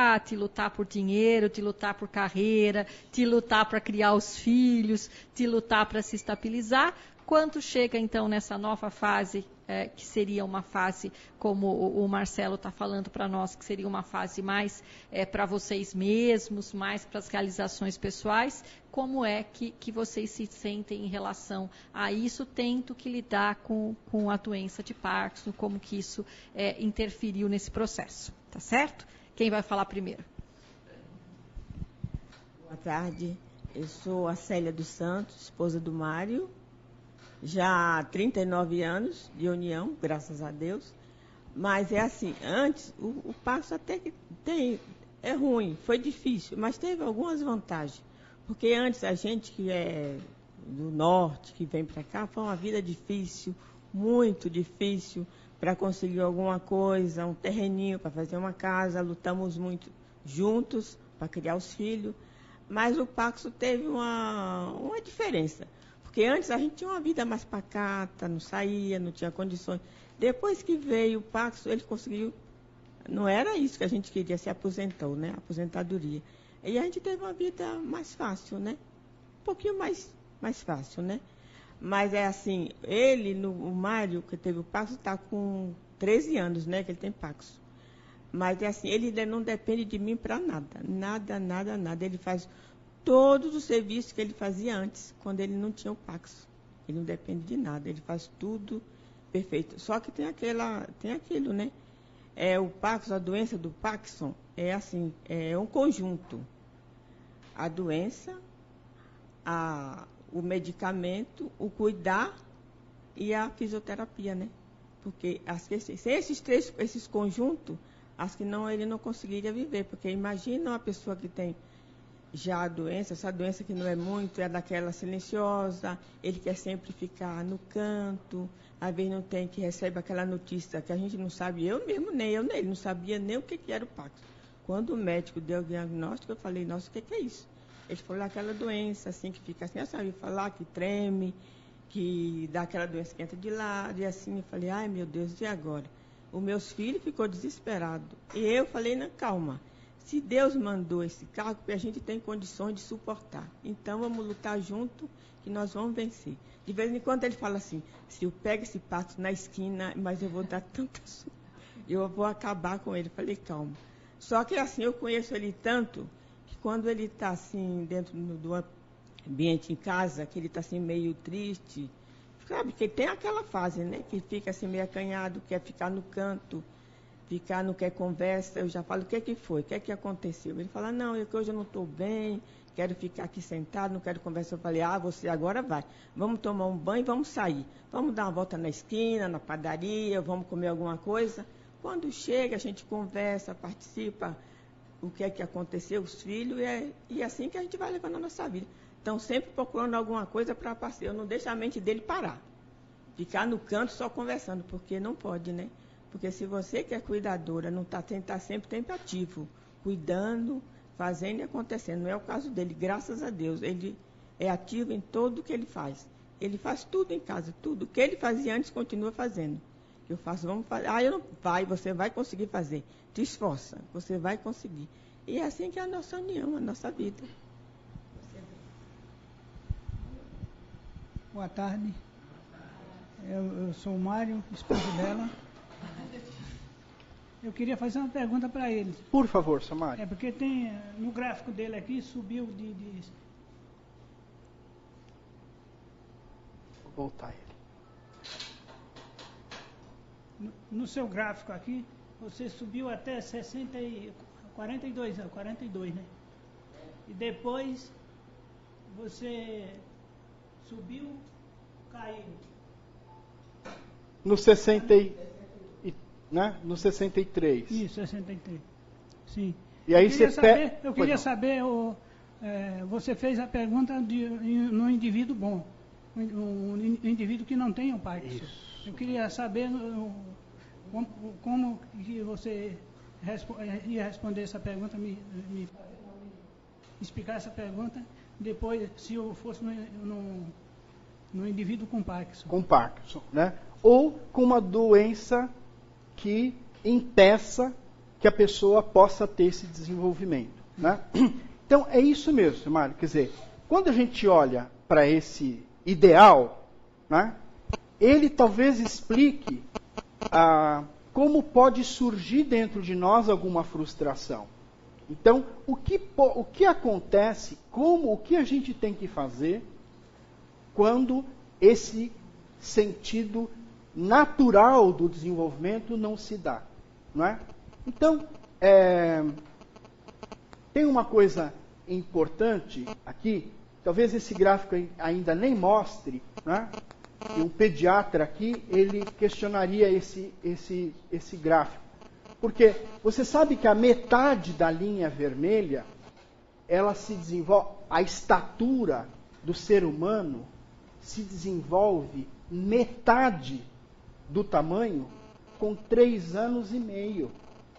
lutar por dinheiro, de lutar por carreira, de lutar para criar os filhos, de lutar para se estabilizar. Quando chega, então, nessa nova fase, é, que seria uma fase, como o, o Marcelo está falando para nós, que seria uma fase mais é, para vocês mesmos, mais para as realizações pessoais, como é que, que vocês se sentem em relação a isso, tendo que lidar com, com a doença de Parkinson, como que isso é, interferiu nesse processo, tá certo? Quem vai falar primeiro? Boa tarde, eu sou a Célia dos Santos, esposa do Mário, já há trinta e nove anos de união, graças a Deus, mas é assim, antes o, o passo até que tem, é ruim, foi difícil, mas teve algumas vantagens, porque antes a gente que é do norte, que vem para cá, foi uma vida difícil, muito difícil, para conseguir alguma coisa, um terreninho para fazer uma casa, lutamos muito juntos para criar os filhos, mas o Parkinson teve uma, uma diferença. Porque antes a gente tinha uma vida mais pacata, não saía, não tinha condições. Depois que veio o Parkinson, ele conseguiu... Não era isso que a gente queria, se aposentou, né? Aposentadoria. E a gente teve uma vida mais fácil, né? Um pouquinho mais, mais fácil, né? Mas é assim, ele, no, o Mário, que teve o Parkinson, está com treze anos, né? Que ele tem Parkinson. Mas é assim, ele não depende de mim para nada. Nada, nada, nada. Ele faz... todos os serviços que ele fazia antes, quando ele não tinha o Parkinson. Ele não depende de nada, ele faz tudo perfeito. Só que tem, aquela, tem aquilo, né? É, o Parkinson, a doença do Parkinson é assim, é um conjunto. A doença, a, o medicamento, o cuidar e a fisioterapia, né? Porque as, sem esses três, esses conjuntos, acho que não, ele não conseguiria viver. Porque imagina uma pessoa que tem já a doença, essa doença que não é muito, é daquela silenciosa, ele quer sempre ficar no canto, às vezes não tem, que recebe aquela notícia que a gente não sabe, eu mesmo, nem eu, nem ele, não sabia nem o que, que era o Parkinson. Quando o médico deu o diagnóstico, eu falei, nossa, o que, que é isso? Ele falou, aquela doença, assim, que fica assim, eu sabia falar, que treme, que dá aquela doença que entra de lado, e assim, eu falei, ai meu Deus, e agora? Os meus filhos ficou desesperado. E eu falei, não, calma. Se Deus mandou esse cargo, a gente tem condições de suportar. Então, vamos lutar junto, que nós vamos vencer. De vez em quando ele fala assim, se eu pego esse Parkinson na esquina, mas eu vou dar tanta surra, eu vou acabar com ele. Eu falei, calma. Só que assim, eu conheço ele tanto, que quando ele está assim, dentro do ambiente em casa, que ele está assim meio triste, sabe, que tem aquela fase, né, que fica assim meio acanhado, quer ficar no canto, ficar, não quer conversa, eu já falo, o que é que foi, o que é que aconteceu? Ele fala, não, é que hoje eu não estou bem, quero ficar aqui sentado, não quero conversar. Eu falei, ah, você agora vai, vamos tomar um banho e vamos sair. Vamos dar uma volta na esquina, na padaria, vamos comer alguma coisa. Quando chega, a gente conversa, participa, o que é que aconteceu, os filhos, e é, e é assim que a gente vai levando a nossa vida. Então, sempre procurando alguma coisa para passar. Eu não deixo a mente dele parar, ficar no canto só conversando, porque não pode, né? Porque se você que é cuidadora, não está tá sempre tentativo, cuidando, fazendo e acontecendo. Não é o caso dele, graças a Deus. Ele é ativo em tudo o que ele faz. Ele faz tudo em casa, tudo. O que ele fazia antes, continua fazendo. Eu faço, vamos fazer. Ah, eu não. Vai, você vai conseguir fazer. Te esforça, você vai conseguir. E é assim que é a nossa união, a nossa vida. Boa tarde. Eu, eu sou o Mário, esposo dela. Eu queria fazer uma pergunta para ele. Por favor, seu Mário. É porque tem, no gráfico dele aqui, subiu de... de... Vou voltar ele. No, no seu gráfico aqui, você subiu até sessenta e, quarenta e dois, quarenta e dois, né? E depois você subiu, caiu. No sessenta e... Né? No sessenta e três. Isso, sessenta e três. Sim. E aí eu queria você saber, pe... eu queria saber o, é, você fez a pergunta de, no indivíduo bom, um, um indivíduo que não tem o Parkinson. Isso. Eu queria saber no, como, como que você respo, ia responder essa pergunta, me, me explicar essa pergunta, depois se eu fosse no, no, no indivíduo com Parkinson. Com Parkinson, né? Ou com uma doença que impeça que a pessoa possa ter esse desenvolvimento, né? Então, é isso mesmo, Mário. Quer dizer, quando a gente olha para esse ideal, né, ele talvez explique ah, como pode surgir dentro de nós alguma frustração. Então, o que, o que acontece, como, o que a gente tem que fazer quando esse sentido natural do desenvolvimento não se dá, não é? Então, é, tem uma coisa importante aqui, talvez esse gráfico ainda nem mostre, né? E um pediatra aqui, ele questionaria esse, esse, esse gráfico. Porque você sabe que a metade da linha vermelha, ela se desenvolve, a estatura do ser humano se desenvolve metade do tamanho com três anos e meio.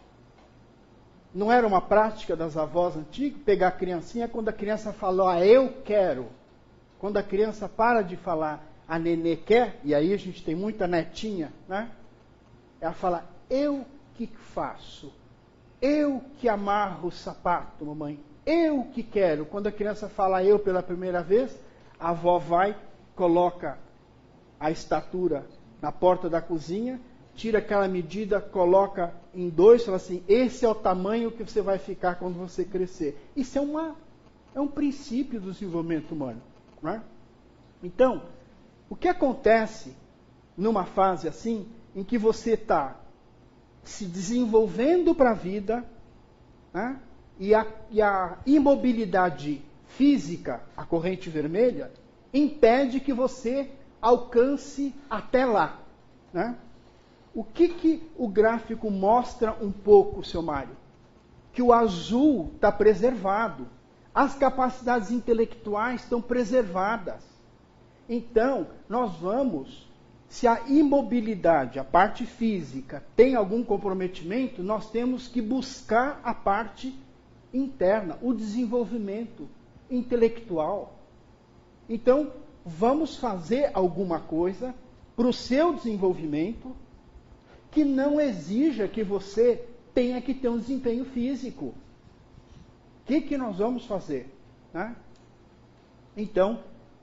Não era uma prática das avós antigas, pegar a criancinha quando a criança falou, ah, eu quero. Quando a criança para de falar, a nenê quer, e aí a gente tem muita netinha, né? Ela fala, eu que faço. Eu que amarro o sapato, mamãe. Eu que quero. Quando a criança fala eu pela primeira vez, a avó vai, coloca a estatura na porta da cozinha, tira aquela medida, coloca em dois, fala assim, esse é o tamanho que você vai ficar quando você crescer. Isso é, uma, é um princípio do desenvolvimento humano, não é? Então, o que acontece numa fase assim, em que você está se desenvolvendo para a vida, né, e, a, e a imobilidade física, a corrente vermelha, impede que você alcance até lá, né? O que, que o gráfico mostra um pouco, seu Mário? Que o azul está preservado. As capacidades intelectuais estão preservadas. Então, nós vamos, se a imobilidade, a parte física, tem algum comprometimento, nós temos que buscar a parte interna, o desenvolvimento intelectual. Então, vamos fazer alguma coisa para o seu desenvolvimento que não exija que você tenha que ter um desempenho físico. O que, que nós vamos fazer? Né? Então,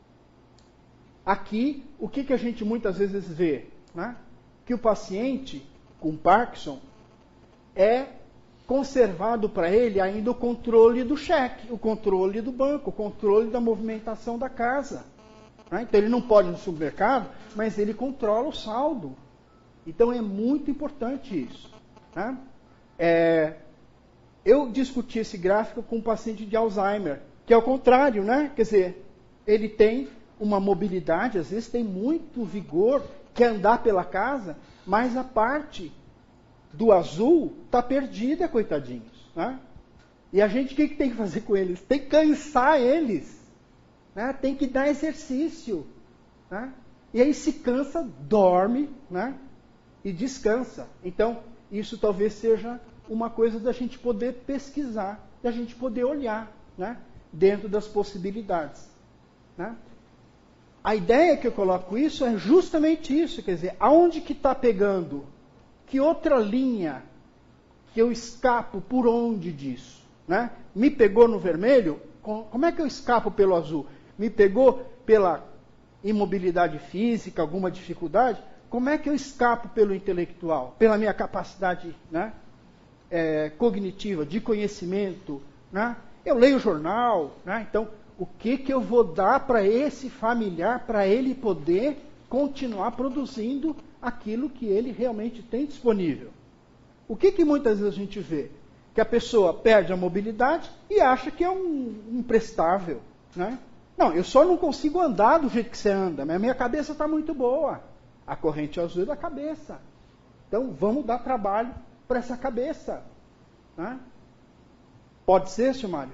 aqui, o que, que a gente muitas vezes vê? Né? Que o paciente com Parkinson é conservado para ele ainda o controle do cheque, o controle do banco, o controle da movimentação da casa. Né? Então, ele não pode ir no supermercado, mas ele controla o saldo. Então, é muito importante isso. Né? É, eu discuti esse gráfico com um paciente de Alzheimer, que é o contrário, né? Quer dizer, ele tem uma mobilidade, às vezes tem muito vigor, quer andar pela casa, mas a parte do azul está perdida, coitadinhos. Né? E a gente, o que, que tem que fazer com eles? Tem que cansar eles. Né? Tem que dar exercício. Né? E aí se cansa, dorme, né? E descansa. Então, isso talvez seja uma coisa da gente poder pesquisar, da gente poder olhar, né? Dentro das possibilidades. Né? A ideia que eu coloco isso é justamente isso, quer dizer, aonde que está pegando? Que outra linha que eu escapo por onde disso? Né? Me pegou no vermelho, como é que eu escapo pelo azul? Me pegou pela imobilidade física, alguma dificuldade? Como é que eu escapo pelo intelectual? Pela minha capacidade, né, é, cognitiva, de conhecimento? Né? Eu leio o jornal, né? Então, o que, que eu vou dar para esse familiar, para ele poder continuar produzindo aquilo que ele realmente tem disponível? O que, que muitas vezes a gente vê? Que a pessoa perde a mobilidade e acha que é um imprestável. Né? Não, eu só não consigo andar do jeito que você anda, mas a minha cabeça está muito boa. A corrente azul é da cabeça. Então, vamos dar trabalho para essa cabeça. Né? Pode ser, senhor Mário?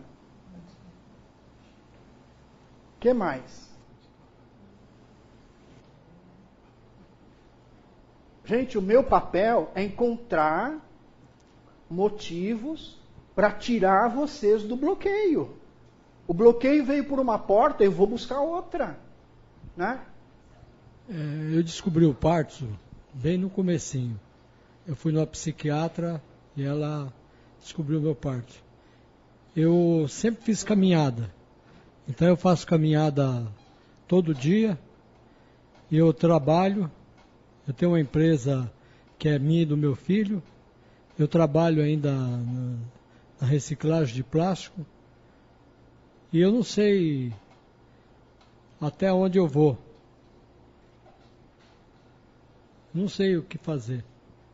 O que mais? Gente, o meu papel é encontrar motivos para tirar vocês do bloqueio. O bloqueio veio por uma porta, eu vou buscar outra. Né? É, eu descobri o Parkinson bem no comecinho. Eu fui numa psiquiatra e ela descobriu meu parto. Eu sempre fiz caminhada, então eu faço caminhada todo dia, e eu trabalho, eu tenho uma empresa que é minha e do meu filho, eu trabalho ainda na, na reciclagem de plástico, e eu não sei até onde eu vou. Não sei o que fazer.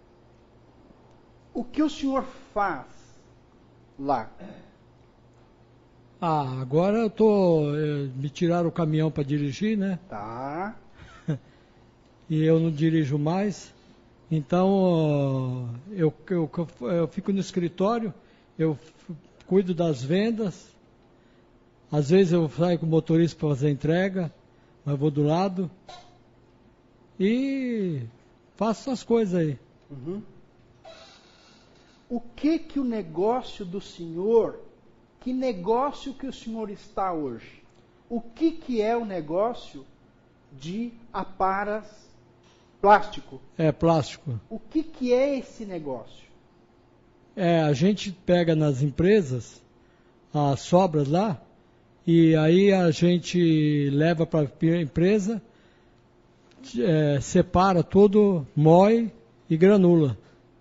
O que o senhor faz lá? Ah, agora eu tô. eh, Me tiraram o caminhão para dirigir, né? Tá. E eu não dirijo mais. Então, ó, eu, eu, eu fico no escritório, eu f- cuido das vendas. Às vezes eu saio com o motorista para fazer entrega, mas vou do lado. E faço essas coisas aí. Uhum. O que que o negócio do senhor, que negócio que o senhor está hoje? O que que é o negócio de aparas plástico? É plástico. O que que é esse negócio? É, a gente pega nas empresas as sobras lá e aí a gente leva para a empresa, é, separa tudo, moe e granula.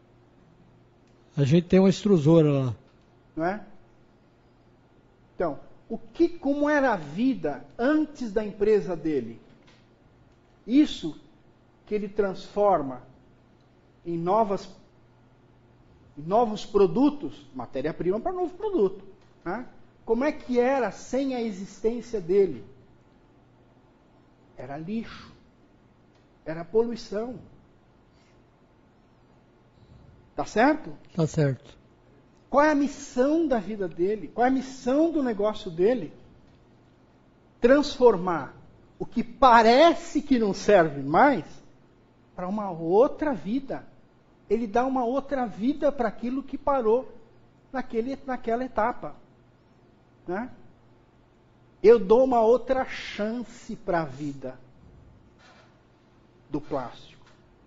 A gente tem uma extrusora lá. Não é? Então, o que, como era a vida antes da empresa dele? Isso que ele transforma em novas, novos produtos, matéria-prima para novo produto. Né? Como é que era sem a existência dele? Era lixo, era poluição. Tá certo? Tá certo. Qual é a missão da vida dele? Qual é a missão do negócio dele? Transformar o que parece que não serve mais para uma outra vida. Ele dá uma outra vida para aquilo que parou naquele, naquela etapa. Né? Eu dou uma outra chance para a vida do plástico.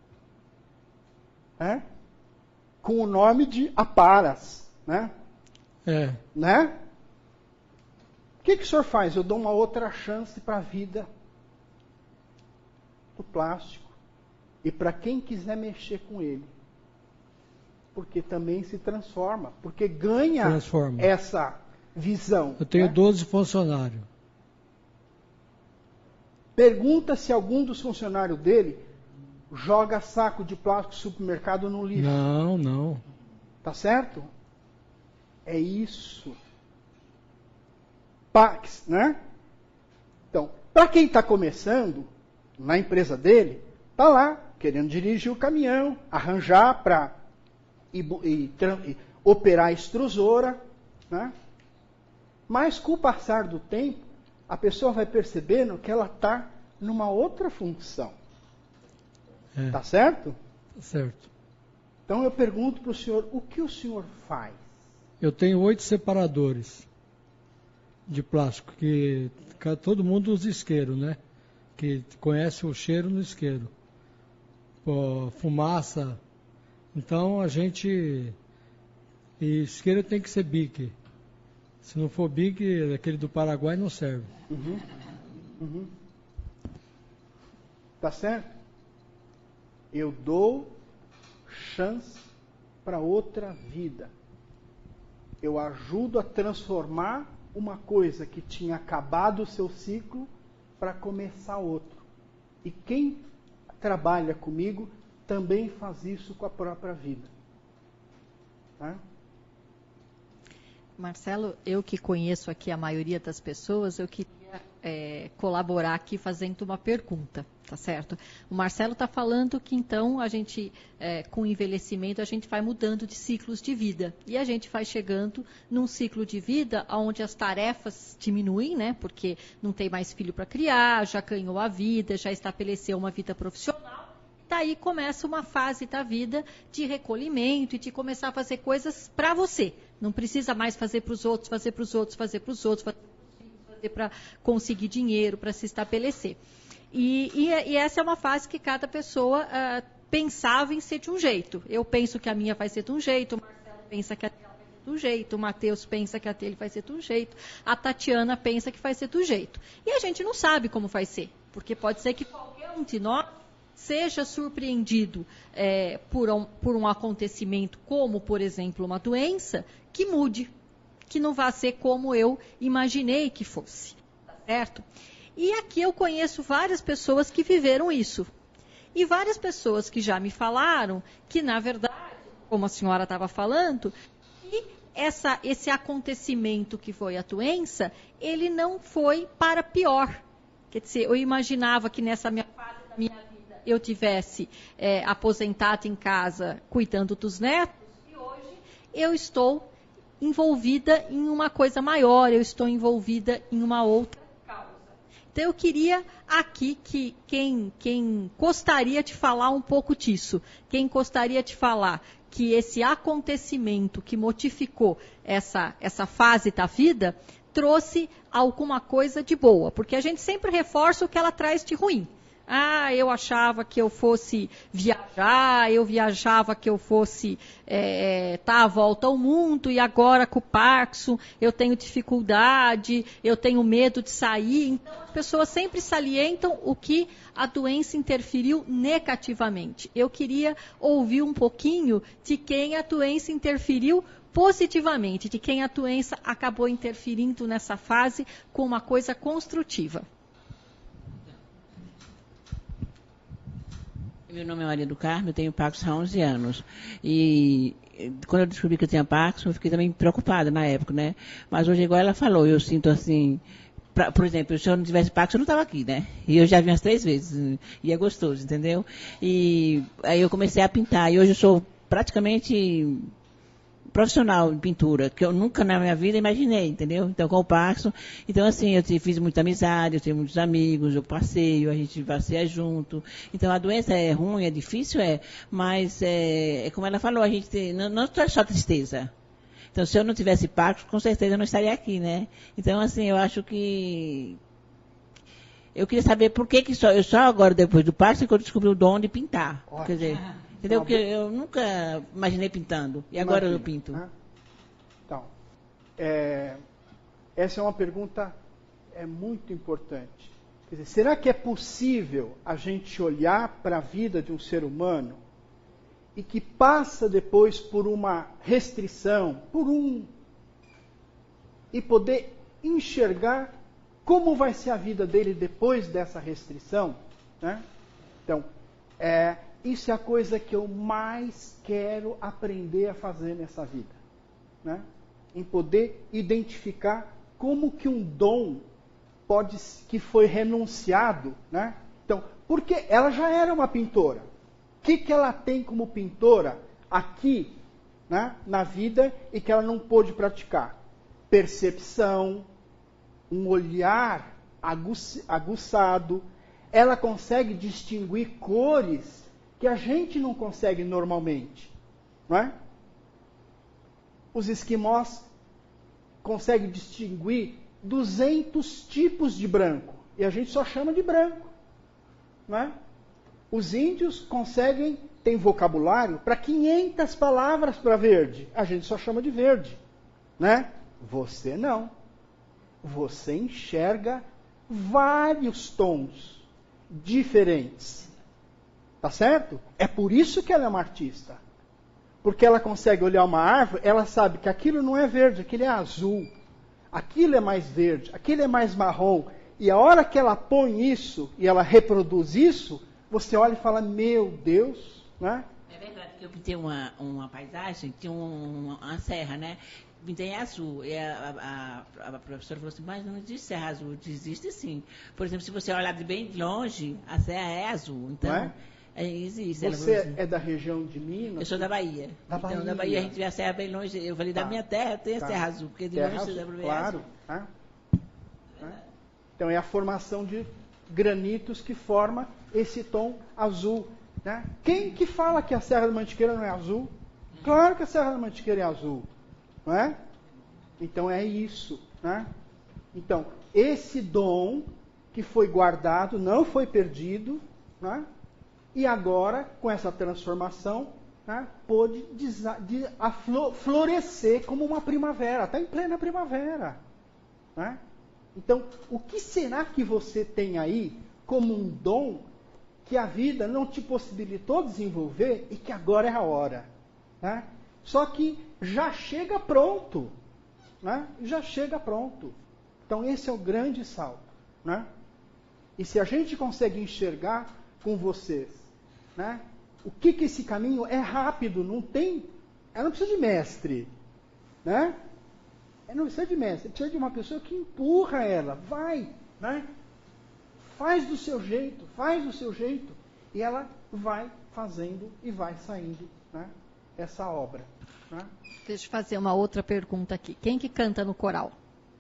Né? Com o nome de aparas. Né? É. Né? O que, que o senhor faz? Eu dou uma outra chance para a vida do plástico. E para quem quiser mexer com ele. Porque também se transforma. Porque ganha Transforma. essa visão. Eu tenho né? doze funcionários. Pergunta se algum dos funcionários dele joga saco de plástico do supermercado no lixo. Não, não. Tá certo? É isso. Pax, né? Então, para quem está começando na empresa dele, tá lá querendo dirigir o caminhão, arranjar para operar a extrusora, né? Mas com o passar do tempo, a pessoa vai percebendo que ela está numa outra função. É. Tá certo? Tá certo. Então eu pergunto para o senhor, o que o senhor faz? Eu tenho oito separadores de plástico, que que todo mundo usa isqueiro, né? Que conhece o cheiro no isqueiro. Pô, fumaça. Então a gente... E isqueiro tem que ser bique. Se não for bique, aquele do Paraguai não serve. Uhum. Uhum. Tá certo? Eu dou chance para outra vida. Eu ajudo a transformar uma coisa que tinha acabado o seu ciclo para começar outro. E quem trabalha comigo também faz isso com a própria vida. Tá? Marcelo, eu que conheço aqui a maioria das pessoas, eu queria é, colaborar aqui fazendo uma pergunta, tá certo? O Marcelo está falando que então a gente, é, com o envelhecimento, a gente vai mudando de ciclos de vida. E a gente vai chegando num ciclo de vida onde as tarefas diminuem, né? Porque não tem mais filho para criar, já ganhou a vida, já estabeleceu uma vida profissional. Daí começa uma fase da vida de recolhimento e de começar a fazer coisas para você. Não precisa mais fazer para os outros, fazer para os outros, fazer para os outros, fazer para conseguir dinheiro, para se estabelecer. E, e, e essa é uma fase que cada pessoa uh, pensava em ser de um jeito. Eu penso que a minha vai ser de um jeito, o Marcelo pensa que a dele vai ser do jeito, o Matheus pensa que a dele vai ser do jeito, a Tatiana pensa que vai ser do jeito. E a gente não sabe como vai ser, porque pode ser que qualquer um de nós seja surpreendido é, por, um, por um acontecimento, como, por exemplo, uma doença, que mude, que não vá ser como eu imaginei que fosse, tá certo? E aqui eu conheço várias pessoas que viveram isso. E várias pessoas que já me falaram que, na verdade, como a senhora estava falando, que essa, esse acontecimento que foi a doença, ele não foi para pior. Quer dizer, eu imaginava que nessa minha fase da minha vida eu tivesse é, aposentado em casa cuidando dos netos, e hoje eu estou envolvida em uma coisa maior, eu estou envolvida em uma outra. Então, eu queria aqui que quem, quem gostaria de falar um pouco disso, quem gostaria de falar que esse acontecimento que modificou essa, essa fase da vida, trouxe alguma coisa de boa, porque a gente sempre reforça o que ela traz de ruim. Ah, eu achava que eu fosse viajar, eu viajava que eu fosse é, tá à volta ao mundo, e agora com o Parkinson eu tenho dificuldade, eu tenho medo de sair. Então, as pessoas sempre salientam o que a doença interferiu negativamente. Eu queria ouvir um pouquinho de quem a doença interferiu positivamente, de quem a doença acabou interferindo nessa fase com uma coisa construtiva. Meu nome é Maria do Carmo, eu tenho Parkinson há onze anos. E quando eu descobri que eu tinha Parkinson, eu fiquei também preocupada na época, né? Mas hoje, igual ela falou, eu sinto assim... Pra, por exemplo, se eu não tivesse Parkinson, eu não estava aqui, né? E eu já vim umas três vezes, e é gostoso, entendeu? E aí eu comecei a pintar, e hoje eu sou praticamente... profissional em pintura, que eu nunca na minha vida imaginei, entendeu? Então, com o Parkinson, então assim, eu fiz muita amizade, eu tenho muitos amigos, eu passeio, a gente passeia junto. Então, a doença é ruim, é difícil, é, mas é, é como ela falou, a gente tem, não, não é só tristeza. Então, se eu não tivesse Parkinson, com certeza eu não estaria aqui, né? Então, assim, eu acho que... Eu queria saber por que que só, eu só agora, depois do Parkinson, que eu descobri o dom de pintar. Ótimo. Quer dizer... Entendeu? Porque eu nunca imaginei pintando. E agora Imagina, eu pinto. Né? Então, é, essa é uma pergunta é muito importante. Quer dizer, será que é possível a gente olhar para a vida de um ser humano e que passa depois por uma restrição, por um... e poder enxergar como vai ser a vida dele depois dessa restrição? Né? Então, é... isso é a coisa que eu mais quero aprender a fazer nessa vida. Né? Em poder identificar como que um dom pode, que foi renunciado. Né? Então, porque ela já era uma pintora. O que, que ela tem como pintora aqui, né, na vida, e que ela não pôde praticar? Percepção, um olhar aguçado. Ela consegue distinguir cores que a gente não consegue normalmente, não é? Os esquimós conseguem distinguir duzentos tipos de branco, e a gente só chama de branco, não é? Os índios conseguem, tem vocabulário para quinhentas palavras para verde, a gente só chama de verde, né? Você não. Você enxerga vários tons diferentes. Tá certo? É por isso que ela é uma artista. Porque ela consegue olhar uma árvore, ela sabe que aquilo não é verde, aquilo é azul. Aquilo é mais verde, aquilo é mais marrom. E a hora que ela põe isso, e ela reproduz isso, você olha e fala, meu Deus, né? É verdade que eu pintei uma, uma paisagem, tinha um, uma serra, né? Pintei em azul. E a, a, a professora falou assim, mas não existe serra azul. Existe sim. Por exemplo, se você olhar de bem longe, a serra é azul. Então... Não é? É, existe. Você assim, é da região de Minas? Eu sou da Bahia. Da então, Bahia. da Bahia a gente vê a serra bem longe. Eu falei, tá. Da minha terra tem a tá. serra azul, porque de terra longe azul, você dá para ver claro. azul. Né? Né? Então é a formação de granitos que forma esse tom azul. Né? Quem que fala que a Serra da Mantiqueira não é azul? Claro que a Serra da Mantiqueira é azul. Não é? Então é isso. Né? Então, esse dom que foi guardado, não foi perdido, né? E agora, com essa transformação, né, pôde desa- de, a flo- florescer como uma primavera, está em plena primavera. Né? Então, o que será que você tem aí como um dom que a vida não te possibilitou desenvolver e que agora é a hora? Né? Só que já chega pronto. Né? Já chega pronto. Então, esse é o grande salto. Né? E se a gente consegue enxergar com vocês, né, o que, que esse caminho é rápido, não tem. Ela não precisa de mestre. Né? Ela não precisa de mestre, precisa de uma pessoa que empurra ela. Vai, né? Faz do seu jeito, faz do seu jeito. E ela vai fazendo e vai saindo, né, essa obra. Né? Deixa eu fazer uma outra pergunta aqui. Quem que canta no coral?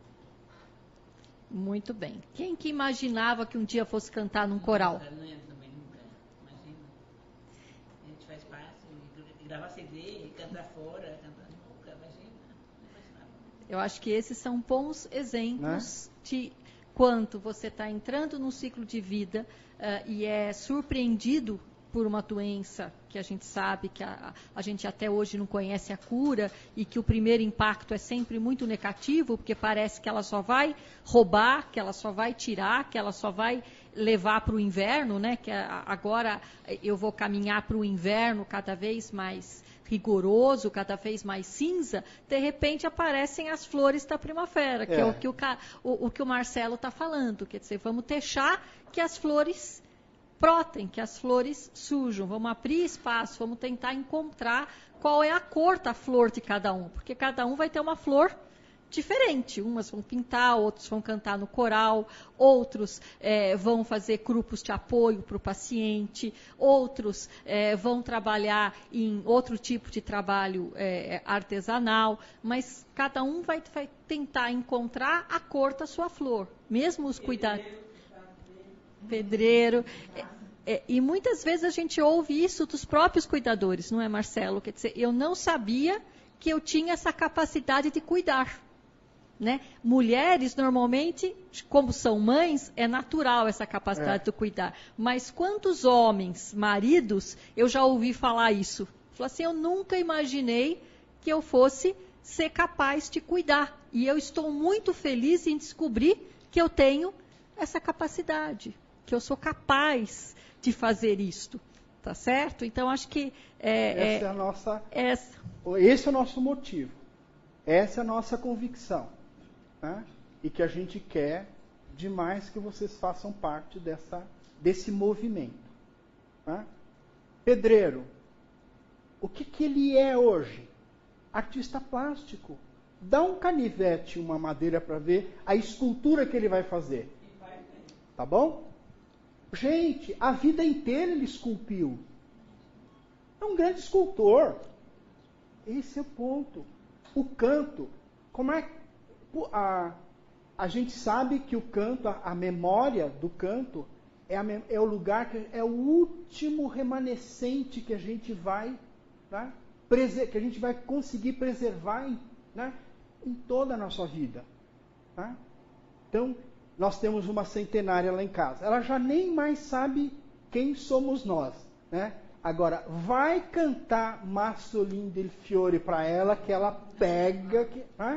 Muito bem. Quem que imaginava que um dia fosse cantar num coral? Eu não entro também nunca. Imagina. A gente faz parte, gravar C D, cantar fora, cantar nunca, imagina. Não imaginava. Eu acho que esses são bons exemplos, né, de quanto você está entrando num ciclo de vida uh, e é surpreendido por uma doença que a gente sabe que a, a gente até hoje não conhece a cura e que o primeiro impacto é sempre muito negativo, porque parece que ela só vai roubar, que ela só vai tirar, que ela só vai levar para o inverno, né? Que a, agora eu vou caminhar para o inverno cada vez mais rigoroso, cada vez mais cinza. De repente aparecem as flores da primavera, que é, é o, que o, o, o que o Marcelo está falando. Quer dizer, vamos deixar que as flores brotem, que as flores surjam, vamos abrir espaço, vamos tentar encontrar qual é a cor da flor de cada um, porque cada um vai ter uma flor diferente, umas vão pintar, outros vão cantar no coral, outros é, vão fazer grupos de apoio para o paciente, outros é, vão trabalhar em outro tipo de trabalho é, artesanal, mas cada um vai, vai tentar encontrar a cor da sua flor, mesmo os cuidadores. Pedreiro. É, é, e muitas vezes a gente ouve isso dos próprios cuidadores, não é, Marcelo? Quer dizer, eu não sabia que eu tinha essa capacidade de cuidar. Né? Mulheres, normalmente, como são mães, é natural essa capacidade é. de cuidar. Mas quantos homens, maridos, eu já ouvi falar isso? Falei assim, eu nunca imaginei que eu fosse ser capaz de cuidar. E eu estou muito feliz em descobrir que eu tenho essa capacidade, que eu sou capaz de fazer isto, tá certo? Então, acho que... É, essa é, é a nossa... Essa. Esse é o nosso motivo. Essa é a nossa convicção. Né? E que a gente quer demais que vocês façam parte dessa, desse movimento. Né? Pedreiro, o que, que ele é hoje? Artista plástico. Dá um canivete e uma madeira para ver a escultura que ele vai fazer. Tá bom? Gente, a vida inteira ele esculpiu. É um grande escultor. Esse é o ponto. O canto, como é a, a gente sabe que o canto, a, a memória do canto é, a, é o lugar que é o último remanescente que a gente vai, né, prese, que a gente vai conseguir preservar em, né, em toda a nossa vida. Né? Então, nós temos uma centenária lá em casa. Ela já nem mais sabe quem somos nós, né? Agora, vai cantar Massolin del Fiore para ela, que ela pega, que, né?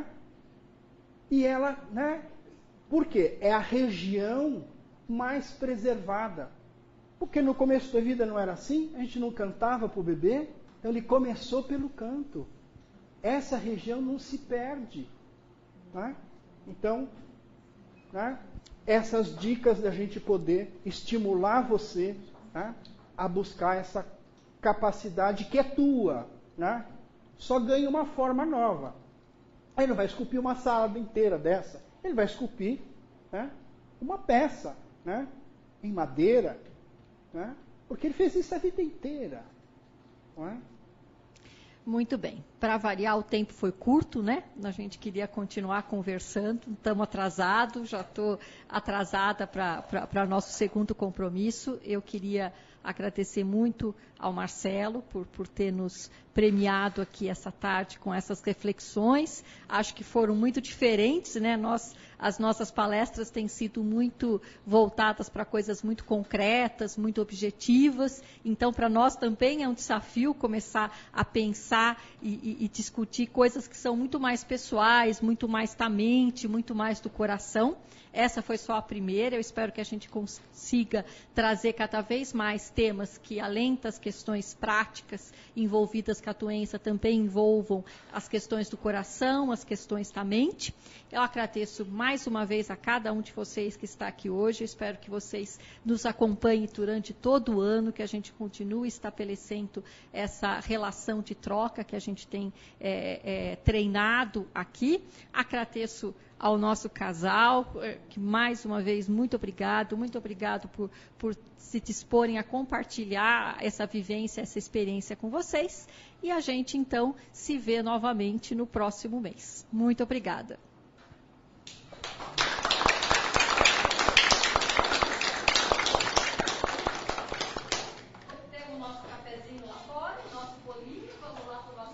E ela, né? Por quê? É a região mais preservada. Porque no começo da vida não era assim, a gente não cantava para o bebê, então ele começou pelo canto. Essa região não se perde. Né? Então, né? Essas dicas da gente poder estimular você, né, a buscar essa capacidade que é tua, né? Só ganha uma forma nova. Ele não vai esculpir uma sala inteira dessa, ele vai esculpir, né, uma peça, né, em madeira, né, porque ele fez isso a vida inteira. Não é? Muito bem. Para variar, o tempo foi curto, né? A gente queria continuar conversando, estamos atrasados, já estou atrasada para nosso segundo compromisso. Eu queria agradecer muito ao Marcelo por, por ter nos premiado aqui essa tarde com essas reflexões. Acho que foram muito diferentes, né? Nós, as nossas palestras têm sido muito voltadas para coisas muito concretas, muito objetivas. Então, para nós também é um desafio começar a pensar e, e, e discutir coisas que são muito mais pessoais, muito mais da mente, muito mais do coração. Essa foi só a primeira. Eu espero que a gente consiga trazer cada vez mais temas que, além das questões práticas envolvidas com a doença, também envolvam as questões do coração, as questões da mente. Eu agradeço mais uma vez a cada um de vocês que está aqui hoje. Eu espero que vocês nos acompanhem durante todo o ano, que a gente continue estabelecendo essa relação de troca que a gente tem é, é, treinado aqui. Agradeço ao nosso casal, que mais uma vez, muito obrigado, muito obrigado por, por se disporem a compartilhar essa vivência, essa experiência com vocês. E a gente, então, se vê novamente no próximo mês. Muito obrigada.